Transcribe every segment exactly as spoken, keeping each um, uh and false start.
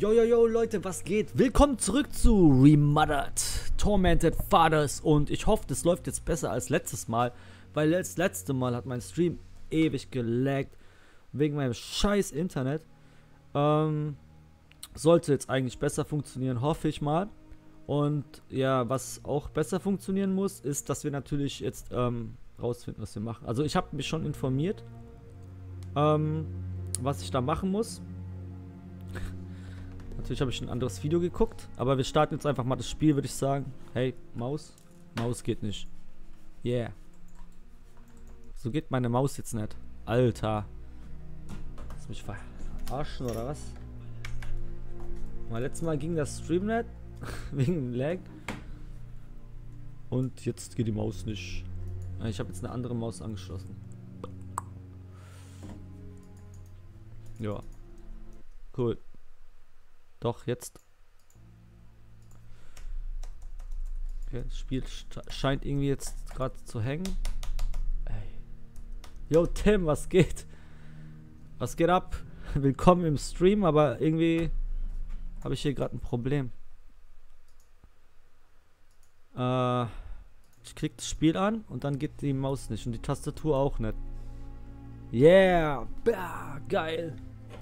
Yo, yo, yo, Leute, was geht? Willkommen zurück zu Remothered Tormented Fathers. Und ich hoffe, das läuft jetzt besser als letztes Mal, weil das letzte Mal hat mein Stream ewig gelaggt wegen meinem scheiß Internet. Ähm, sollte jetzt eigentlich besser funktionieren, hoffe ich mal. Und ja, was auch besser funktionieren muss, ist, dass wir natürlich jetzt ähm, rausfinden, was wir machen. Also ich habe mich schon informiert, ähm, was ich da machen muss. Natürlich habe ich ein anderes Video geguckt, aber wir starten jetzt einfach mal das Spiel, würde ich sagen. Hey, Maus? Maus geht nicht. Yeah. So geht meine Maus jetzt nicht. Alter. Lass mich verarschen, oder was? Mal letztes Mal ging das Stream nicht. Wegen Lag. Und jetzt geht die Maus nicht. Ich habe jetzt eine andere Maus angeschlossen. Ja. Cool. Doch, jetzt. Okay, das Spiel scheint irgendwie jetzt gerade zu hängen. Ey. Yo, Tim, was geht? Was geht ab? Willkommen im Stream, aber irgendwie habe ich hier gerade ein Problem. Äh, ich krieg das Spiel an und dann geht die Maus nicht und die Tastatur auch nicht. Yeah! Bah, geil!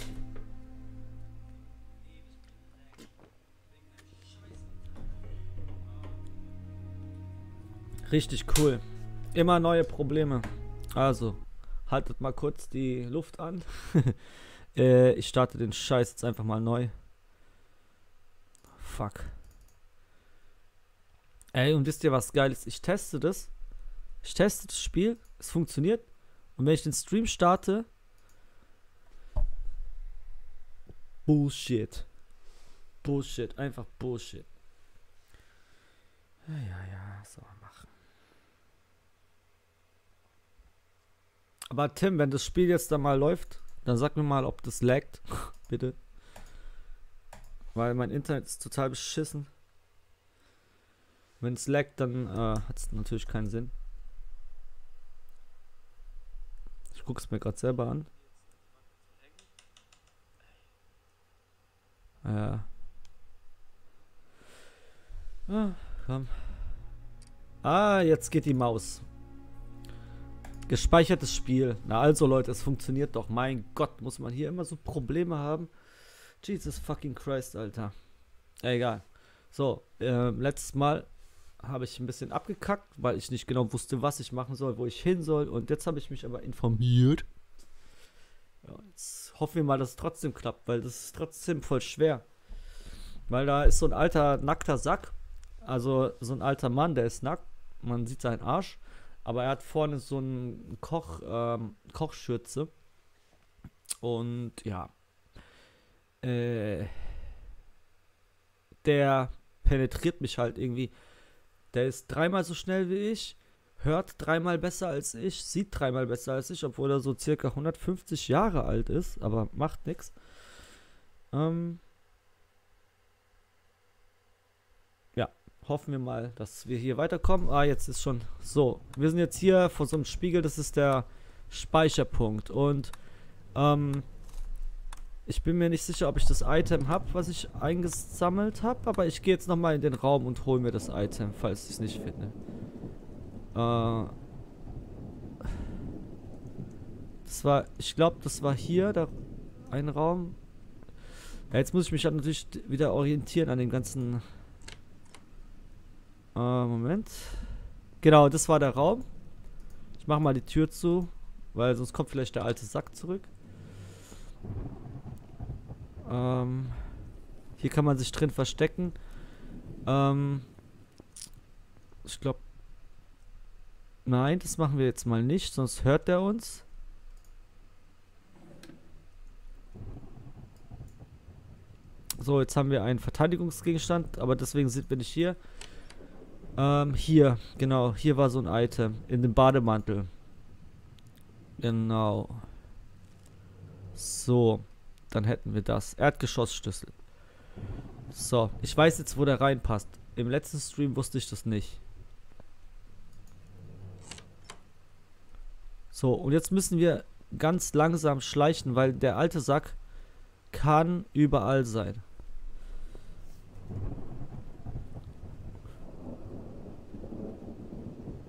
Richtig cool. Immer neue Probleme. Also, haltet mal kurz die Luft an. äh, ich starte den Scheiß jetzt einfach mal neu. Fuck. Ey, und wisst ihr, was geil ist? Ich teste das. Ich teste das Spiel. Es funktioniert. Und wenn ich den Stream starte... Bullshit. Bullshit. Einfach Bullshit. Ja, ja, ja. So, machen. Aber Tim, wenn das Spiel jetzt da mal läuft, dann sag mir mal, ob das laggt. Bitte. Weil mein Internet ist total beschissen. Wenn es laggt, dann äh, hat es natürlich keinen Sinn. Ich gucke es mir gerade selber an. Ja. Ah, komm. Ah, jetzt geht die Maus. Gespeichertes Spiel. Na also Leute, es funktioniert doch. Mein Gott, muss man hier immer so Probleme haben. Jesus fucking Christ, Alter. Egal. So, äh, letztes Mal habe ich ein bisschen abgekackt, weil ich nicht genau wusste, was ich machen soll, wo ich hin soll. Und jetzt habe ich mich aber informiert. Ja, jetzt hoffen wir mal, dass es trotzdem klappt, weil das ist trotzdem voll schwer. Weil da ist so ein alter, nackter Sack. Also so ein alter Mann, der ist nackt. Man sieht seinen Arsch. Aber er hat vorne so einen Koch, ähm, Kochschürze. Und ja. Äh, der penetriert mich halt irgendwie. Der ist dreimal so schnell wie ich, hört dreimal besser als ich, sieht dreimal besser als ich, obwohl er so circa hundertfünfzig Jahre alt ist, aber macht nichts. Ähm ja, hoffen wir mal, dass wir hier weiterkommen. Ah, jetzt ist schon so. Wir sind jetzt hier vor so einem Spiegel, das ist der Speicherpunkt. Und ähm, ich bin mir nicht sicher, ob ich das Item habe, was ich eingesammelt habe, aber ich gehe jetzt nochmal in den Raum und hole mir das Item, falls ich es nicht finde. Äh, das war, ich glaube, das war hier, da ein Raum. Ja, jetzt muss ich mich halt natürlich wieder orientieren an dem ganzen... Äh, Moment. Genau, das war der Raum. Ich mache mal die Tür zu, weil sonst kommt vielleicht der alte Sack zurück. Ähm, hier kann man sich drin verstecken. Ähm, ich glaube... Nein, das machen wir jetzt mal nicht, sonst hört der uns. So, jetzt haben wir einen Verteidigungsgegenstand, aber deswegen sind wir nicht hier. Ähm, hier, genau, hier war so ein Item, in dem Bademantel. Genau. So, dann hätten wir das. Erdgeschossschlüssel. So, ich weiß jetzt, wo der reinpasst. Im letzten Stream wusste ich das nicht. So, und jetzt müssen wir ganz langsam schleichen, weil der alte Sack kann überall sein.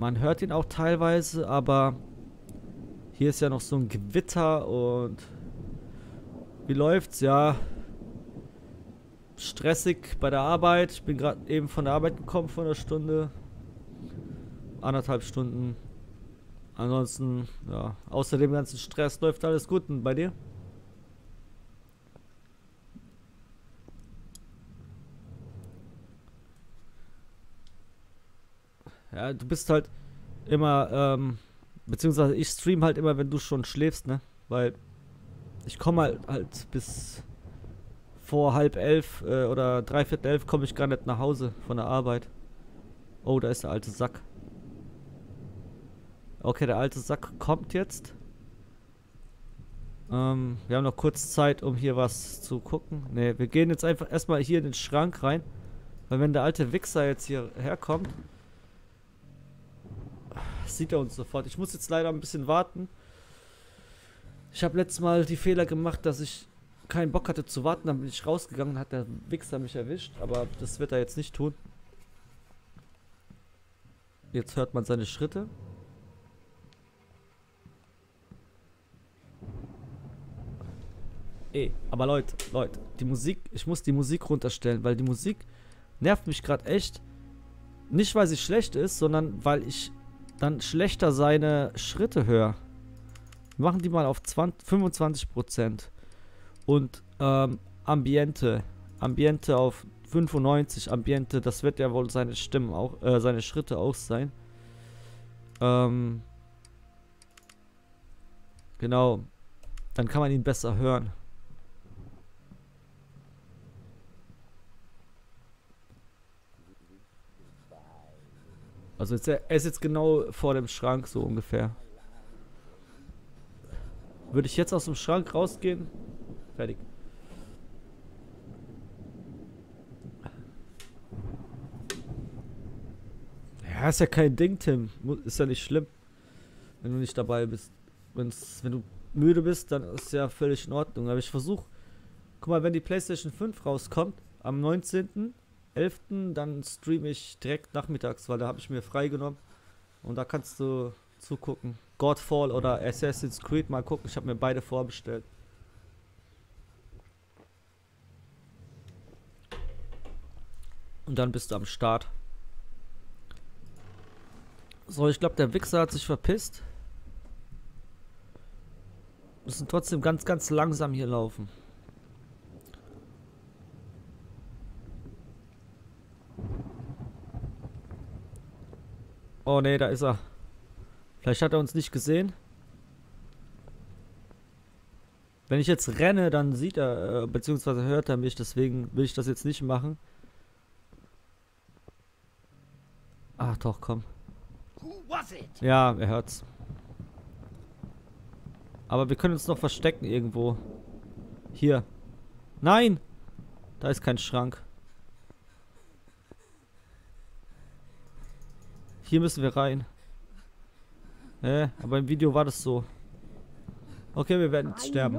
Man hört ihn auch teilweise, aber hier ist ja noch so ein Gewitter und wie läuft's? Ja, stressig bei der Arbeit. Ich bin gerade eben von der Arbeit gekommen vor einer Stunde. Anderthalb Stunden. Ansonsten, ja, außer dem ganzen Stress läuft alles gut. Und bei dir? Ja, du bist halt immer, ähm, beziehungsweise ich stream halt immer, wenn du schon schläfst, ne? Weil ich komme halt, halt bis vor halb elf äh, oder dreiviertel elf komme ich gar nicht nach Hause von der Arbeit. Oh, da ist der alte Sack. Okay, der alte Sack kommt jetzt. Ähm, wir haben noch kurz Zeit, um hier was zu gucken. Ne, wir gehen jetzt einfach erstmal hier in den Schrank rein. Weil wenn der alte Wichser jetzt hier herkommt, sieht er uns sofort. Ich muss jetzt leider ein bisschen warten. Ich habe letztes Mal die Fehler gemacht, dass ich keinen Bock hatte zu warten. Dann bin ich rausgegangen und hat der Wichser mich erwischt. Aber das wird er jetzt nicht tun. Jetzt hört man seine Schritte. Ey, aber Leute, Leute, die Musik, ich muss die Musik runterstellen, weil die Musik nervt mich gerade echt. Nicht, weil sie schlecht ist, sondern weil ich dann schlechter seine Schritte höre. Wir machen die mal auf zwanzig, fünfundzwanzig Prozent. Und ähm, Ambiente. Ambiente auf fünfundneunzig. Ambiente, das wird ja wohl seine Stimmen auch, äh, seine Schritte auch sein. Ähm, genau. Dann kann man ihn besser hören. Also jetzt, er ist jetzt genau vor dem Schrank, so ungefähr. Würde ich jetzt aus dem Schrank rausgehen? Fertig. Ja, ist ja kein Ding, Tim. Ist ja nicht schlimm, wenn du nicht dabei bist. Wenn's, wenn du müde bist, dann ist ja völlig in Ordnung. Aber ich versuche, guck mal, wenn die PlayStation fünf rauskommt, am neunzehnten elften dann streame ich direkt nachmittags, weil da habe ich mir freigenommen. Und da kannst du zugucken. Godfall oder Assassin's Creed mal gucken. Ich habe mir beide vorbestellt. Und dann bist du am Start. So, ich glaube, der Wichser hat sich verpisst. Wir müssen trotzdem ganz, ganz langsam hier laufen. Oh ne, da ist er. Vielleicht hat er uns nicht gesehen. Wenn ich jetzt renne, dann sieht er, äh, beziehungsweise hört er mich. Deswegen will ich das jetzt nicht machen. Ach doch, komm. Ja, er hört's. Aber wir können uns noch verstecken irgendwo. Hier. Nein! Da ist kein Schrank. Hier müssen wir rein. Hä? Aber im Video war das so. Okay, wir werden jetzt sterben.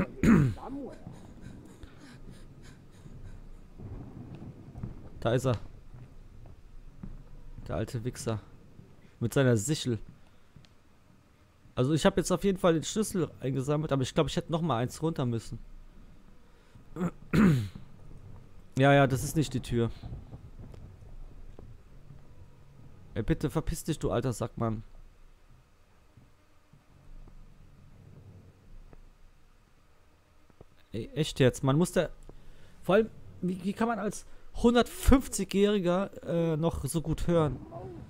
Da ist er. Der alte Wichser. Mit seiner Sichel. Also ich habe jetzt auf jeden Fall den Schlüssel eingesammelt, aber ich glaube, ich hätte noch mal eins runter müssen. Ja, ja, das ist nicht die Tür. Ey, bitte verpiss dich, du alter Sackmann. Ey, echt jetzt? Man muss da... Vor allem, wie, wie kann man als hundertfünfzigjähriger äh, noch so gut hören?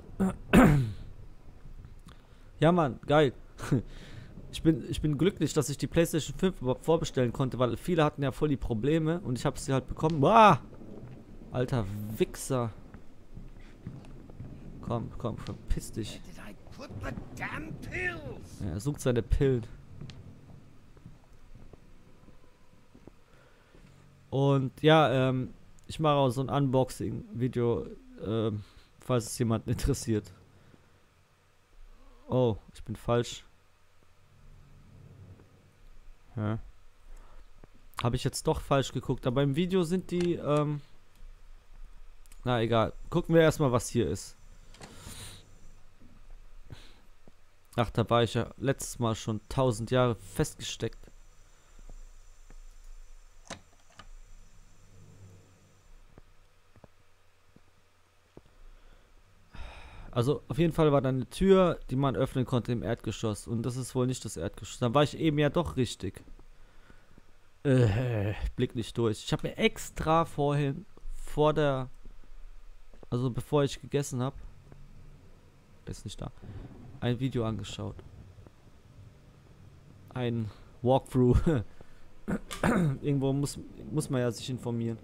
Ja, Mann, geil. Ich bin, ich bin glücklich, dass ich die PlayStation fünf überhaupt vorbestellen konnte, weil viele hatten ja voll die Probleme und ich habe sie halt bekommen. Boah! Alter Wichser. Komm, komm, verpiss dich. Ja, er sucht seine Pillen. Und ja, ähm, ich mache auch so ein Unboxing-Video, ähm, falls es jemanden interessiert. Oh, ich bin falsch. Ja. Habe ich jetzt doch falsch geguckt, aber im Video sind die, ähm, na egal. Gucken wir erstmal, was hier ist. Ach, da war ich ja letztes Mal schon tausend Jahre festgesteckt. Also auf jeden Fall war da eine Tür, die man öffnen konnte im Erdgeschoss. Und das ist wohl nicht das Erdgeschoss. Dann war ich eben ja doch richtig. Äh, blick nicht durch. Ich habe mir extra vorhin, vor der, also bevor ich gegessen habe, ist nicht da, ein Video angeschaut. Ein Walkthrough. Irgendwo muss, muss man ja sich informieren.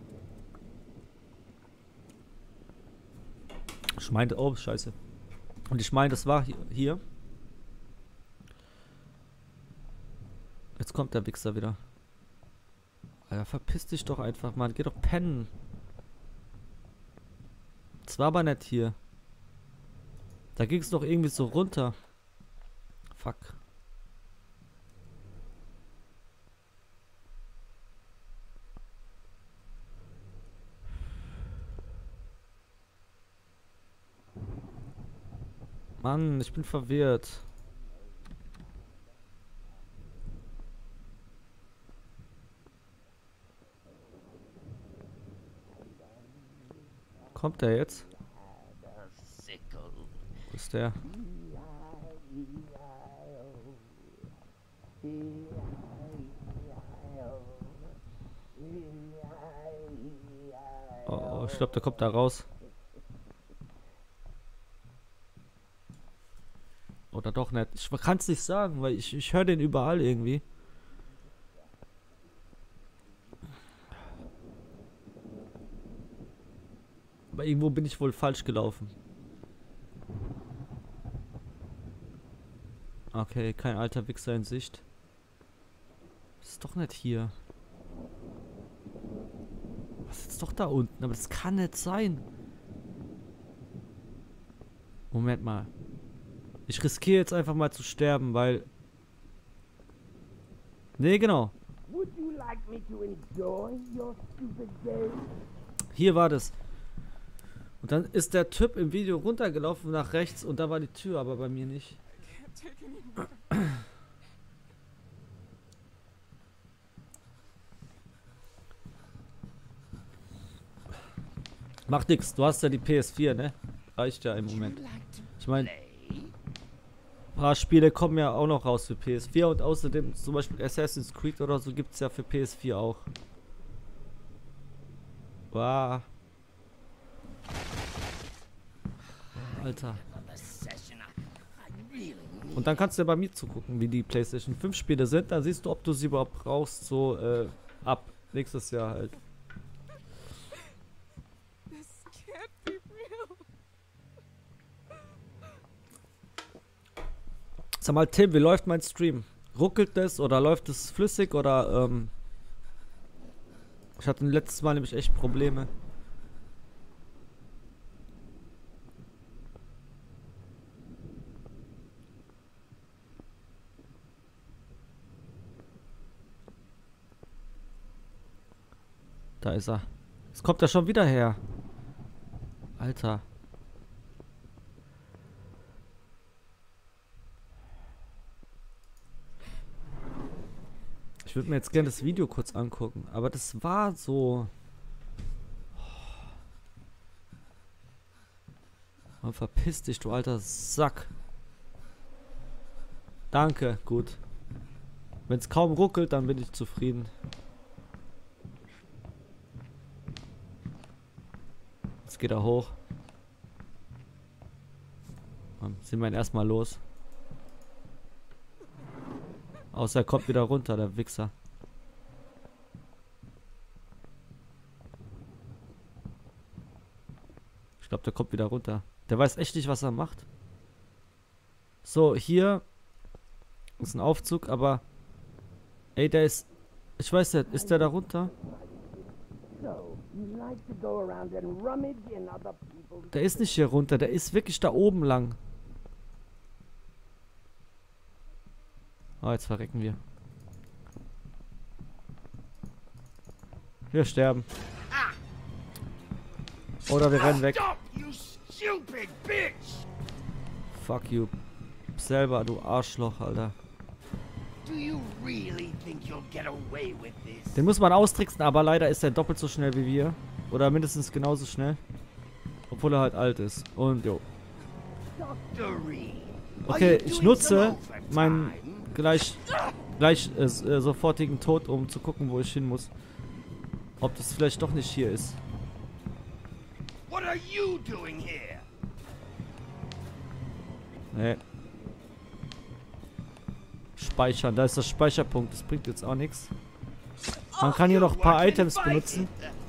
Ich meinte, oh, scheiße. Und ich meine, das war hier. Jetzt kommt der Wichser wieder. Alter, verpiss dich doch einfach, Mann. Geh doch pennen. Das war aber nicht hier. Da ging es doch irgendwie so runter. Fuck. Mann, ich bin verwirrt. Kommt der jetzt? Wo ist der? Oh, oh, ich glaube, der kommt da raus. Oder doch nicht. Ich kann es nicht sagen, weil ich, ich höre den überall irgendwie. Aber irgendwo bin ich wohl falsch gelaufen. Okay, kein alter Wichser in Sicht. Das ist doch nicht hier. Was ist doch da unten? Aber das kann nicht sein. Moment mal. Ich riskiere jetzt einfach mal zu sterben, weil... Nee, genau. Hier war das. Und dann ist der Typ im Video runtergelaufen nach rechts und da war die Tür, aber bei mir nicht. Macht nix, du hast ja die P S vier, ne? Reicht ja im Moment. Ich meine, ein paar Spiele kommen ja auch noch raus für P S vier und außerdem zum Beispiel Assassin's Creed oder so gibt es ja für P S vier auch. Wow. Alter. Und dann kannst du ja bei mir zugucken, wie die PlayStation fünf Spiele sind. Dann siehst du, ob du sie überhaupt brauchst, so äh, ab nächstes Jahr halt. Sag mal, Tim, wie läuft mein Stream? Ruckelt das oder läuft es flüssig oder ähm ich hatte letztes Mal nämlich echt Probleme. Da ist er. Jetzt kommt er schon wieder her. Alter. Ich würde mir jetzt gerne das Video kurz angucken, aber das war so... Oh, verpiss dich, du alter Sack. Danke, gut. Wenn es kaum ruckelt, dann bin ich zufrieden. Jetzt geht er hoch. Dann sind wir ihn erstmal los. Außer er kommt wieder runter, der Wichser. Ich glaube, der kommt wieder runter. Der weiß echt nicht, was er macht. So, hier ist ein Aufzug, aber... Ey, der ist... Ich weiß nicht, ist der da runter? Der ist nicht hier runter, der ist wirklich da oben lang. Oh, jetzt verrecken wir. Wir sterben. Oder wir rennen weg. Fuck you, selber, du Arschloch, Alter. Den muss man austricksen, aber leider ist er doppelt so schnell wie wir. Oder mindestens genauso schnell. Obwohl er halt alt ist. Und jo. Okay, ich nutze meinen gleich, gleich äh, äh, sofortigen Tod, um zu gucken, wo ich hin muss. Ob das vielleicht doch nicht hier ist. Nee. Speichern, da ist das Speicherpunkt, das bringt jetzt auch nichts. Man kann hier noch ein paar Items benutzen.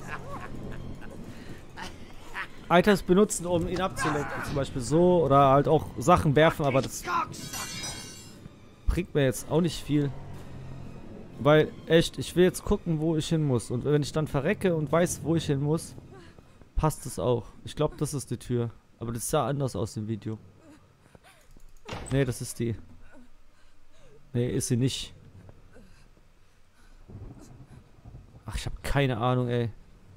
Items benutzen, um ihn abzulenken, zum Beispiel so, oder halt auch Sachen werfen, aber das bringt mir jetzt auch nicht viel. Weil, echt, ich will jetzt gucken, wo ich hin muss. Und wenn ich dann verrecke und weiß, wo ich hin muss, passt es auch. Ich glaube, das ist die Tür. Aber das sah anders aus im Video. Nee, das ist die. Nee, ist sie nicht. Ach, ich habe keine Ahnung, ey.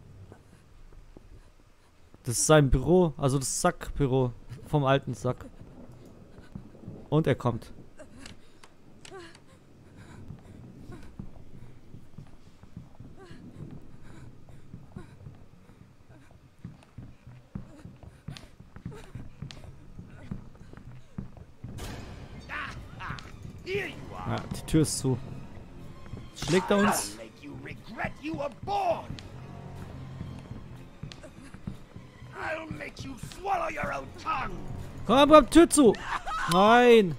Das ist sein Büro, also das Sackbüro vom alten Sack. Und er kommt. Ja, die Tür ist zu. Schlägt er uns? Komm, komm, Tür zu! Nein!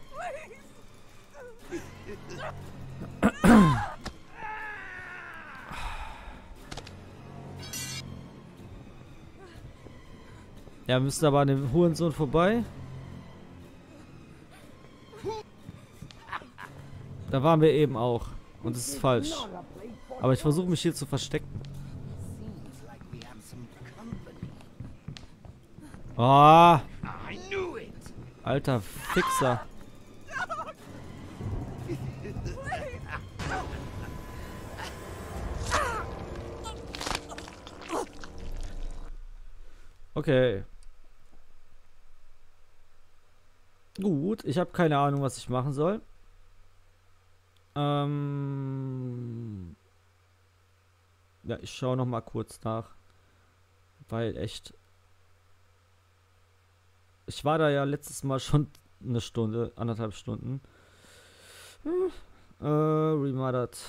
Ja, wir müssen aber an dem Hurensohn vorbei. Da waren wir eben auch. Und das ist falsch. Aber ich versuche mich hier zu verstecken. Oh! Alter Fixer. Okay. Gut, ich habe keine Ahnung, was ich machen soll. Ähm ja, ich schaue noch mal kurz nach. Weil echt... Ich war da ja letztes Mal schon eine Stunde, anderthalb Stunden. Hm. Äh, remothered.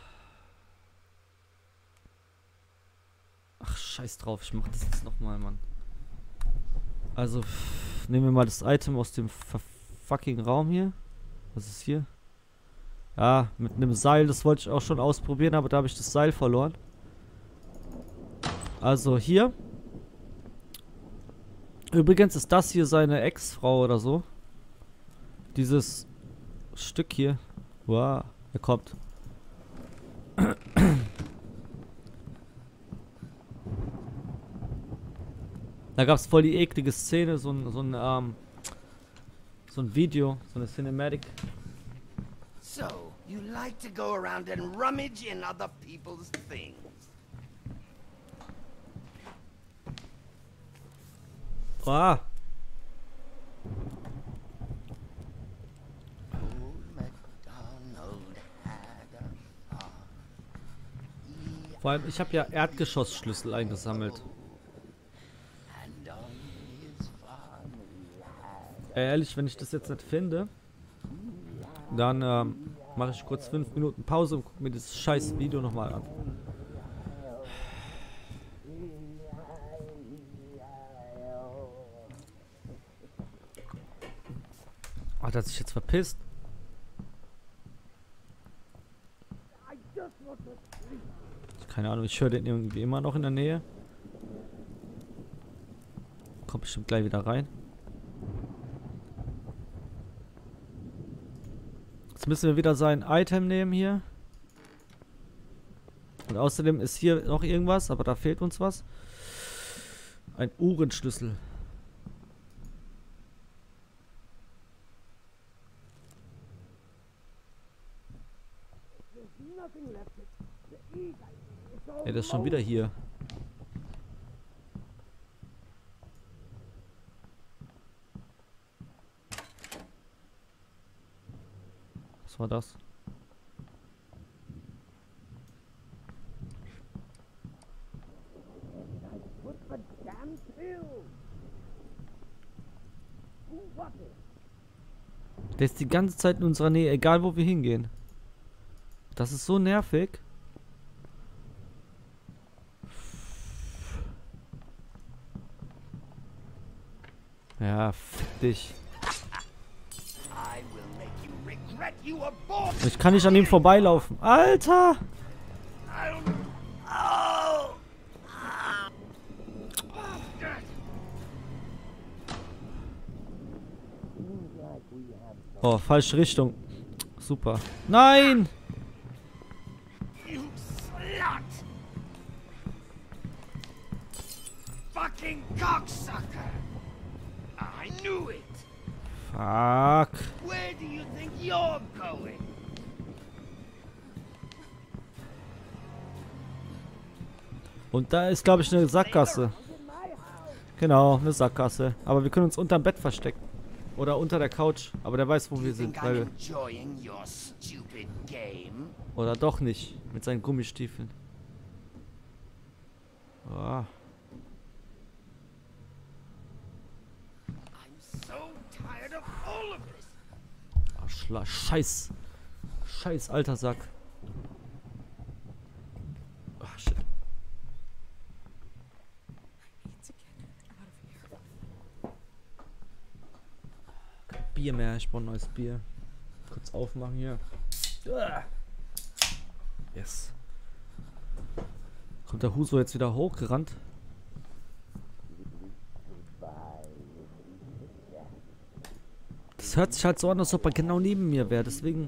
Ach, scheiß drauf, ich mach das jetzt nochmal, Mann. Also, pff, nehmen wir mal das Item aus dem fucking Raum hier. Was ist hier? Ja, mit einem Seil, das wollte ich auch schon ausprobieren, aber da habe ich das Seil verloren. Also hier. Übrigens ist das hier seine Ex-Frau oder so. Dieses Stück hier. Wow, er kommt. Da gab es voll die eklige Szene, so ein, so ein, ähm, so ein Video, so eine Cinematic. So, you like to go around and rummage in other people's things. Ah. Vor allem, ich habe ja Erdgeschossschlüssel eingesammelt. Äh, ehrlich, wenn ich das jetzt nicht finde, dann ähm, mache ich kurz fünf Minuten Pause und gucke mir das scheiß Video nochmal an. Ach, der hat sich jetzt verpisst. Keine Ahnung, ich höre den irgendwie immer noch in der Nähe. Kommt bestimmt gleich wieder rein. Jetzt müssen wir wieder sein Item nehmen hier. Und außerdem ist hier noch irgendwas, aber da fehlt uns was. Ein Uhrenschlüssel. Ey, das ist schon wieder hier. Was war das? Der ist die ganze Zeit in unserer Nähe, egal wo wir hingehen. Das ist so nervig. Ja, fick dich. Ich kann nicht an ihm vorbeilaufen. Alter! Oh, falsche Richtung. Super. Nein! You slut! Fucking cocksucker! I knew it! Fuck. Where do you think you're going? Und da ist, glaube ich, eine Sackgasse. Genau, eine Sackgasse. Aber wir können uns unterm Bett verstecken. Oder unter der Couch. Aber der weiß, wo wir sind. Weil Enjoying your stupid game? oder doch nicht. Mit seinen Gummistiefeln. Oh. I'm so tired of all of this. Arschla- Scheiß. Scheiß alter Sack. Ach, shit. Kein Bier mehr. Ich brauche ein neues Bier. Kurz aufmachen hier. Yes. Kommt der Huso jetzt wieder hochgerannt? Das hört sich halt so an, als ob er genau neben mir wäre. Deswegen.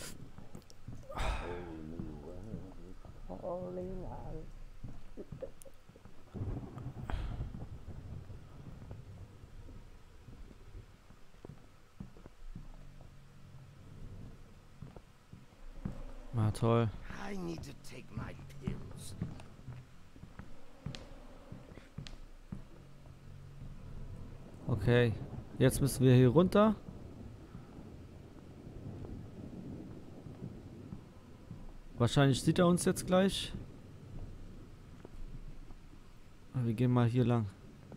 Na toll. I need to take my pills. Okay. Jetzt müssen wir hier runter. Wahrscheinlich sieht er uns jetzt gleich. Wir gehen mal hier lang.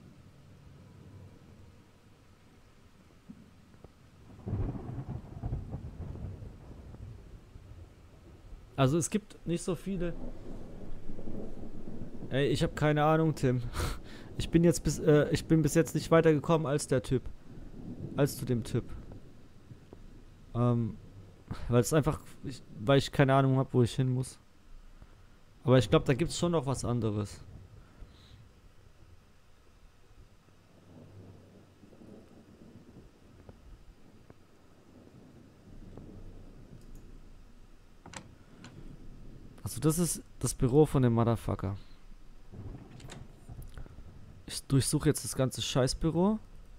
Also es gibt nicht so viele. Ey, ich habe keine Ahnung, Tim. Ich bin jetzt bis äh, ich bin bis jetzt nicht weitergekommen als der Typ. Als zu dem Typ. Ähm, weil es einfach, ich, weil ich keine Ahnung habe, wo ich hin muss. Aber ich glaube, da gibt es schon noch was anderes. Also das ist das Büro von dem Motherfucker. Ich durchsuche jetzt das ganze Scheißbüro.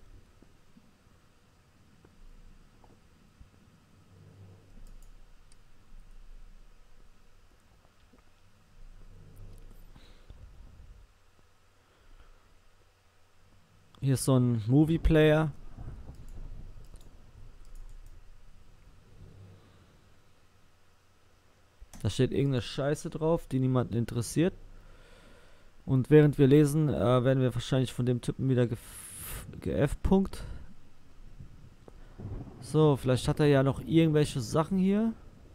Hier ist so ein Movie Player. Da steht irgendeine Scheiße drauf, die niemanden interessiert. Und während wir lesen, äh, werden wir wahrscheinlich von dem Typen wieder ge-F-Punkt. So, vielleicht hat er ja noch irgendwelche Sachen hier.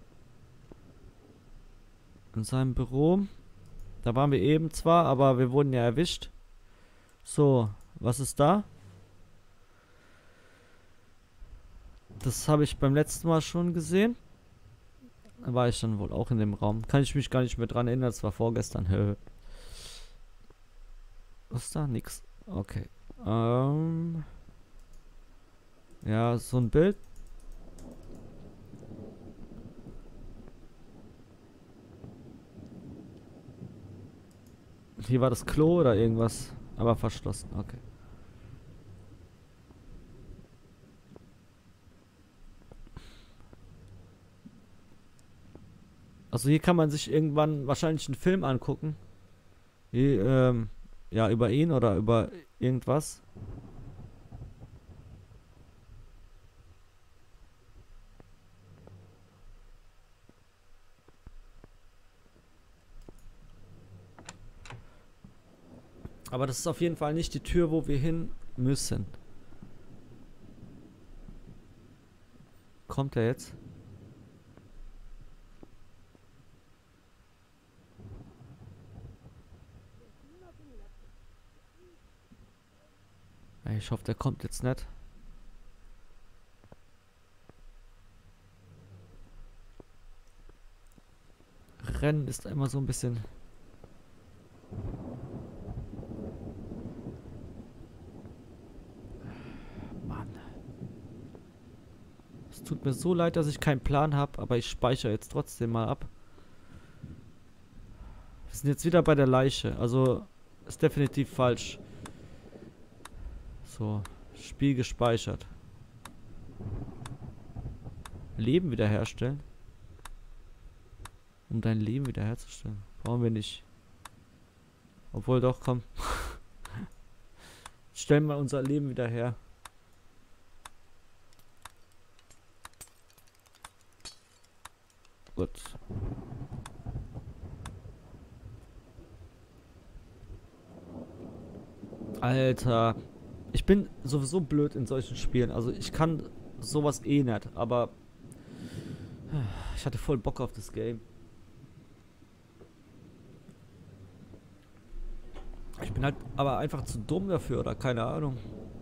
In seinem Büro. Da waren wir eben zwar, aber wir wurden ja erwischt. So, was ist da? Das habe ich beim letzten Mal schon gesehen. Da war ich dann wohl auch in dem Raum. Kann ich mich gar nicht mehr dran erinnern, das war vorgestern. Was ist da? Nix. Okay. Ähm. Ja, so ein Bild. Hier war das Klo oder irgendwas. Aber verschlossen. Okay. Also hier kann man sich irgendwann wahrscheinlich einen Film angucken. Hier, ähm, ja, über ihn oder über irgendwas. Aber das ist auf jeden Fall nicht die Tür, wo wir hin müssen. Kommt er jetzt? Ey, ich hoffe, der kommt jetzt nicht. Rennen ist immer so ein bisschen... Mann. Es tut mir so leid, dass ich keinen Plan habe, aber ich speichere jetzt trotzdem mal ab. Wir sind jetzt wieder bei der Leiche, also ist definitiv falsch. So, Spiel gespeichert. Leben wiederherstellen. Um dein Leben wiederherzustellen. Brauchen wir nicht. Obwohl doch, komm. Stellen wir unser Leben wieder her. Gut. Alter. Ich bin sowieso blöd in solchen Spielen. Also ich kann sowas eh nicht. Aber ich hatte voll Bock auf das Game. Ich bin halt aber einfach zu dumm dafür oder keine Ahnung.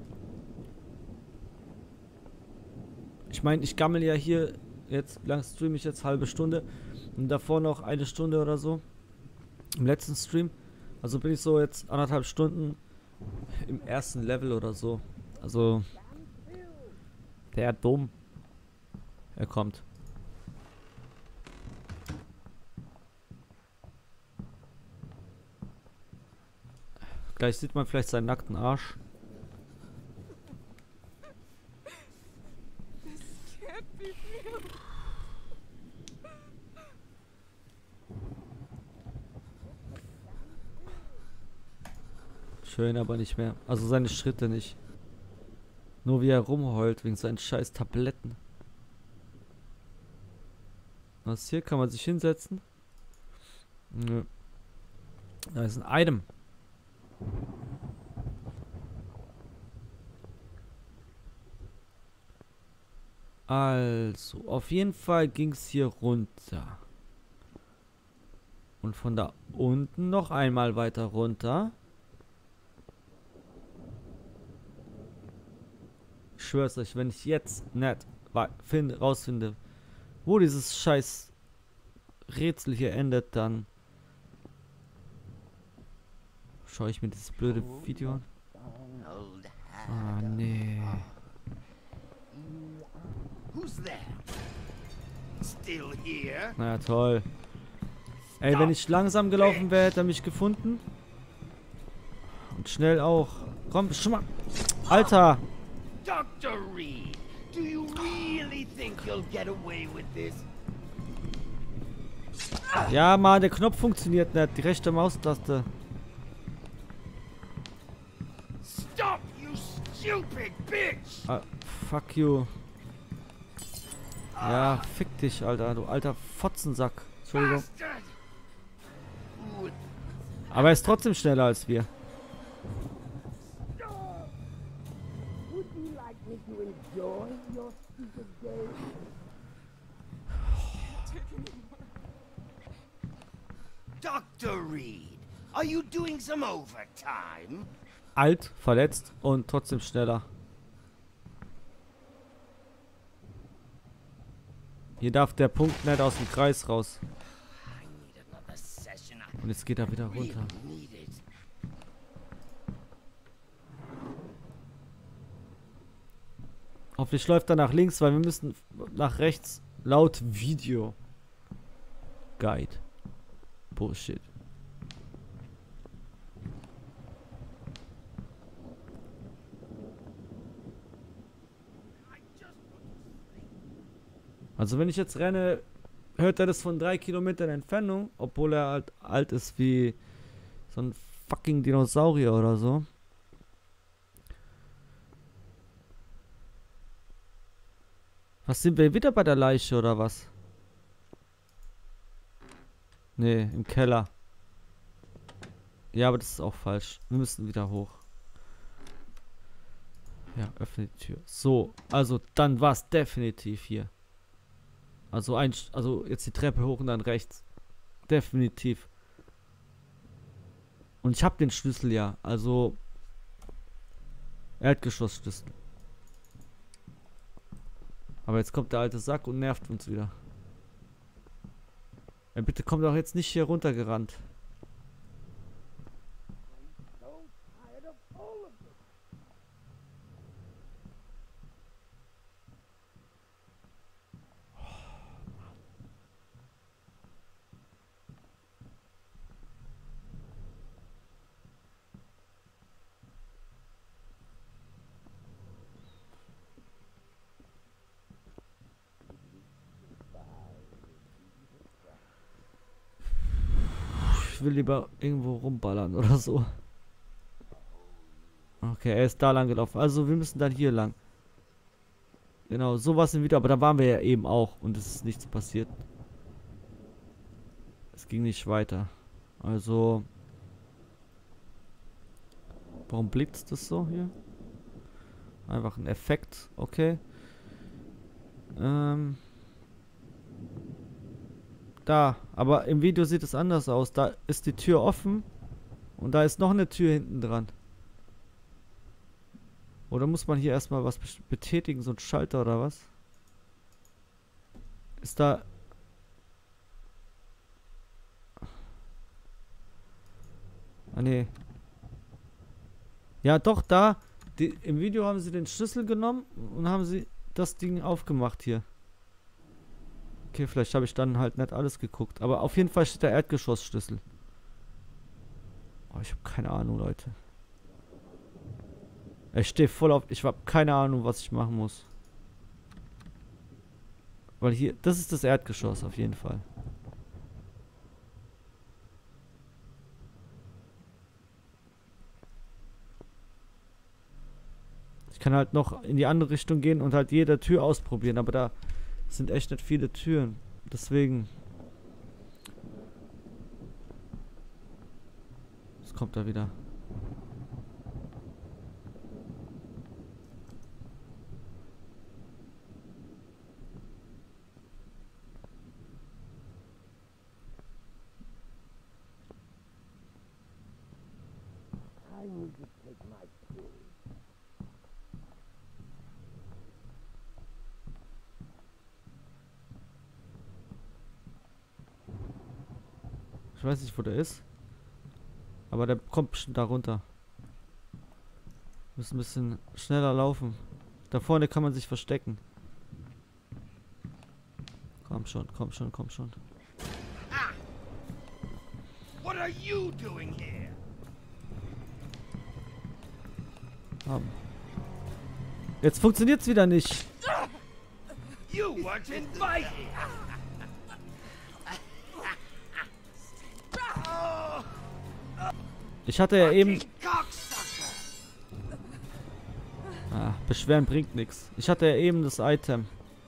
Ich meine, ich gammel ja hier jetzt, wie lange streame ich jetzt? Halbe Stunde. Und davor noch eine Stunde oder so. Im letzten Stream. Also bin ich so jetzt anderthalb Stunden im ersten Level oder so. Also der dumm. Er kommt. Gleich sieht man vielleicht seinen nackten Arsch. Schön, aber nicht mehr. Also seine Schritte nicht. Nur wie er rumheult wegen seinen scheiß Tabletten. Was hier? Kann man sich hinsetzen? Nö. Da ist ein Item. Also, auf jeden Fall ging es hier runter. Und von da unten noch einmal weiter runter. Ich schwör's euch, wenn ich jetzt nicht finde, rausfinde, wo dieses scheiß Rätsel hier endet, dann schaue ich mir dieses blöde Video an. Ah, nee. Naja, toll. Ey, wenn ich langsam gelaufen wäre, hätte er mich gefunden. Und schnell auch. Komm, schon mal. Alter! Doktor Reed, do you really think you'll get away with this? Ja, Mann, der Knopf funktioniert nicht. Die rechte Maustaste. Stop, you stupid bitch! Ah, fuck you. Ja, fick dich, Alter. Du alter Fotzensack. Entschuldigung. Bastard! Aber er ist trotzdem schneller als wir. Would you like me to enjoy your stupid game? Doktor Reed, are you doing some overtime? Alt, verletzt und trotzdem schneller. Hier darf der Punkt nicht aus dem Kreis raus. Und jetzt geht er wieder runter. Hoffentlich läuft er nach links, weil wir müssen nach rechts laut Video. Guide. Bullshit. Also wenn ich jetzt renne, hört er das von drei Kilometern Entfernung, obwohl er halt alt ist wie so ein fucking Dinosaurier oder so. Was, sind wir wieder bei der Leiche oder was? Nee, im Keller. Ja, aber das ist auch falsch. Wir müssen wieder hoch. Ja, öffne die Tür. So, also dann war es definitiv hier. Also ein, also jetzt die Treppe hoch und dann rechts. Definitiv. Und ich habe den Schlüssel ja. Also Erdgeschossschlüssel. Aber jetzt kommt der alte Sack und nervt uns wieder. Ja, bitte kommt doch jetzt nicht hier runtergerannt. Ich will lieber irgendwo rumballern oder so. Okay, er ist da lang gelaufen. Also wir müssen dann hier lang. Genau, sowas im Video. Aber da waren wir ja eben auch. Und es ist nichts passiert. Es ging nicht weiter. Also... Warum blitzt das so hier? Einfach ein Effekt. Okay. Ähm... Da, aber im Video sieht es anders aus. Da ist die Tür offen und da ist noch eine Tür hinten dran. Oder muss man hier erstmal was betätigen, so ein Schalter oder was? Ist da... Ah, nee. Ja, doch, da. Die, im Video haben sie den Schlüssel genommen und haben sie das Ding aufgemacht hier. Okay, vielleicht habe ich dann halt nicht alles geguckt. Aber auf jeden Fall steht der Erdgeschossschlüssel. Oh, ich habe keine Ahnung, Leute. Ich stehe voll auf... Ich habe keine Ahnung, was ich machen muss. Weil hier... Das ist das Erdgeschoss, auf jeden Fall. Ich kann halt noch in die andere Richtung gehen und halt jede Tür ausprobieren. Aber da... sind echt nicht viele Türen. Deswegen. Was kommt da wieder? Ich weiß nicht, wo der ist. Aber der kommt bestimmt da runter. Wir müssen ein bisschen schneller laufen. Da vorne kann man sich verstecken. Komm schon, komm schon, komm schon. Ah! What are you doing here? Haben. Jetzt funktioniert's wieder nicht. You weren't invited. Ich hatte ja eben... Ah, beschweren bringt nichts. Ich hatte ja eben das Item.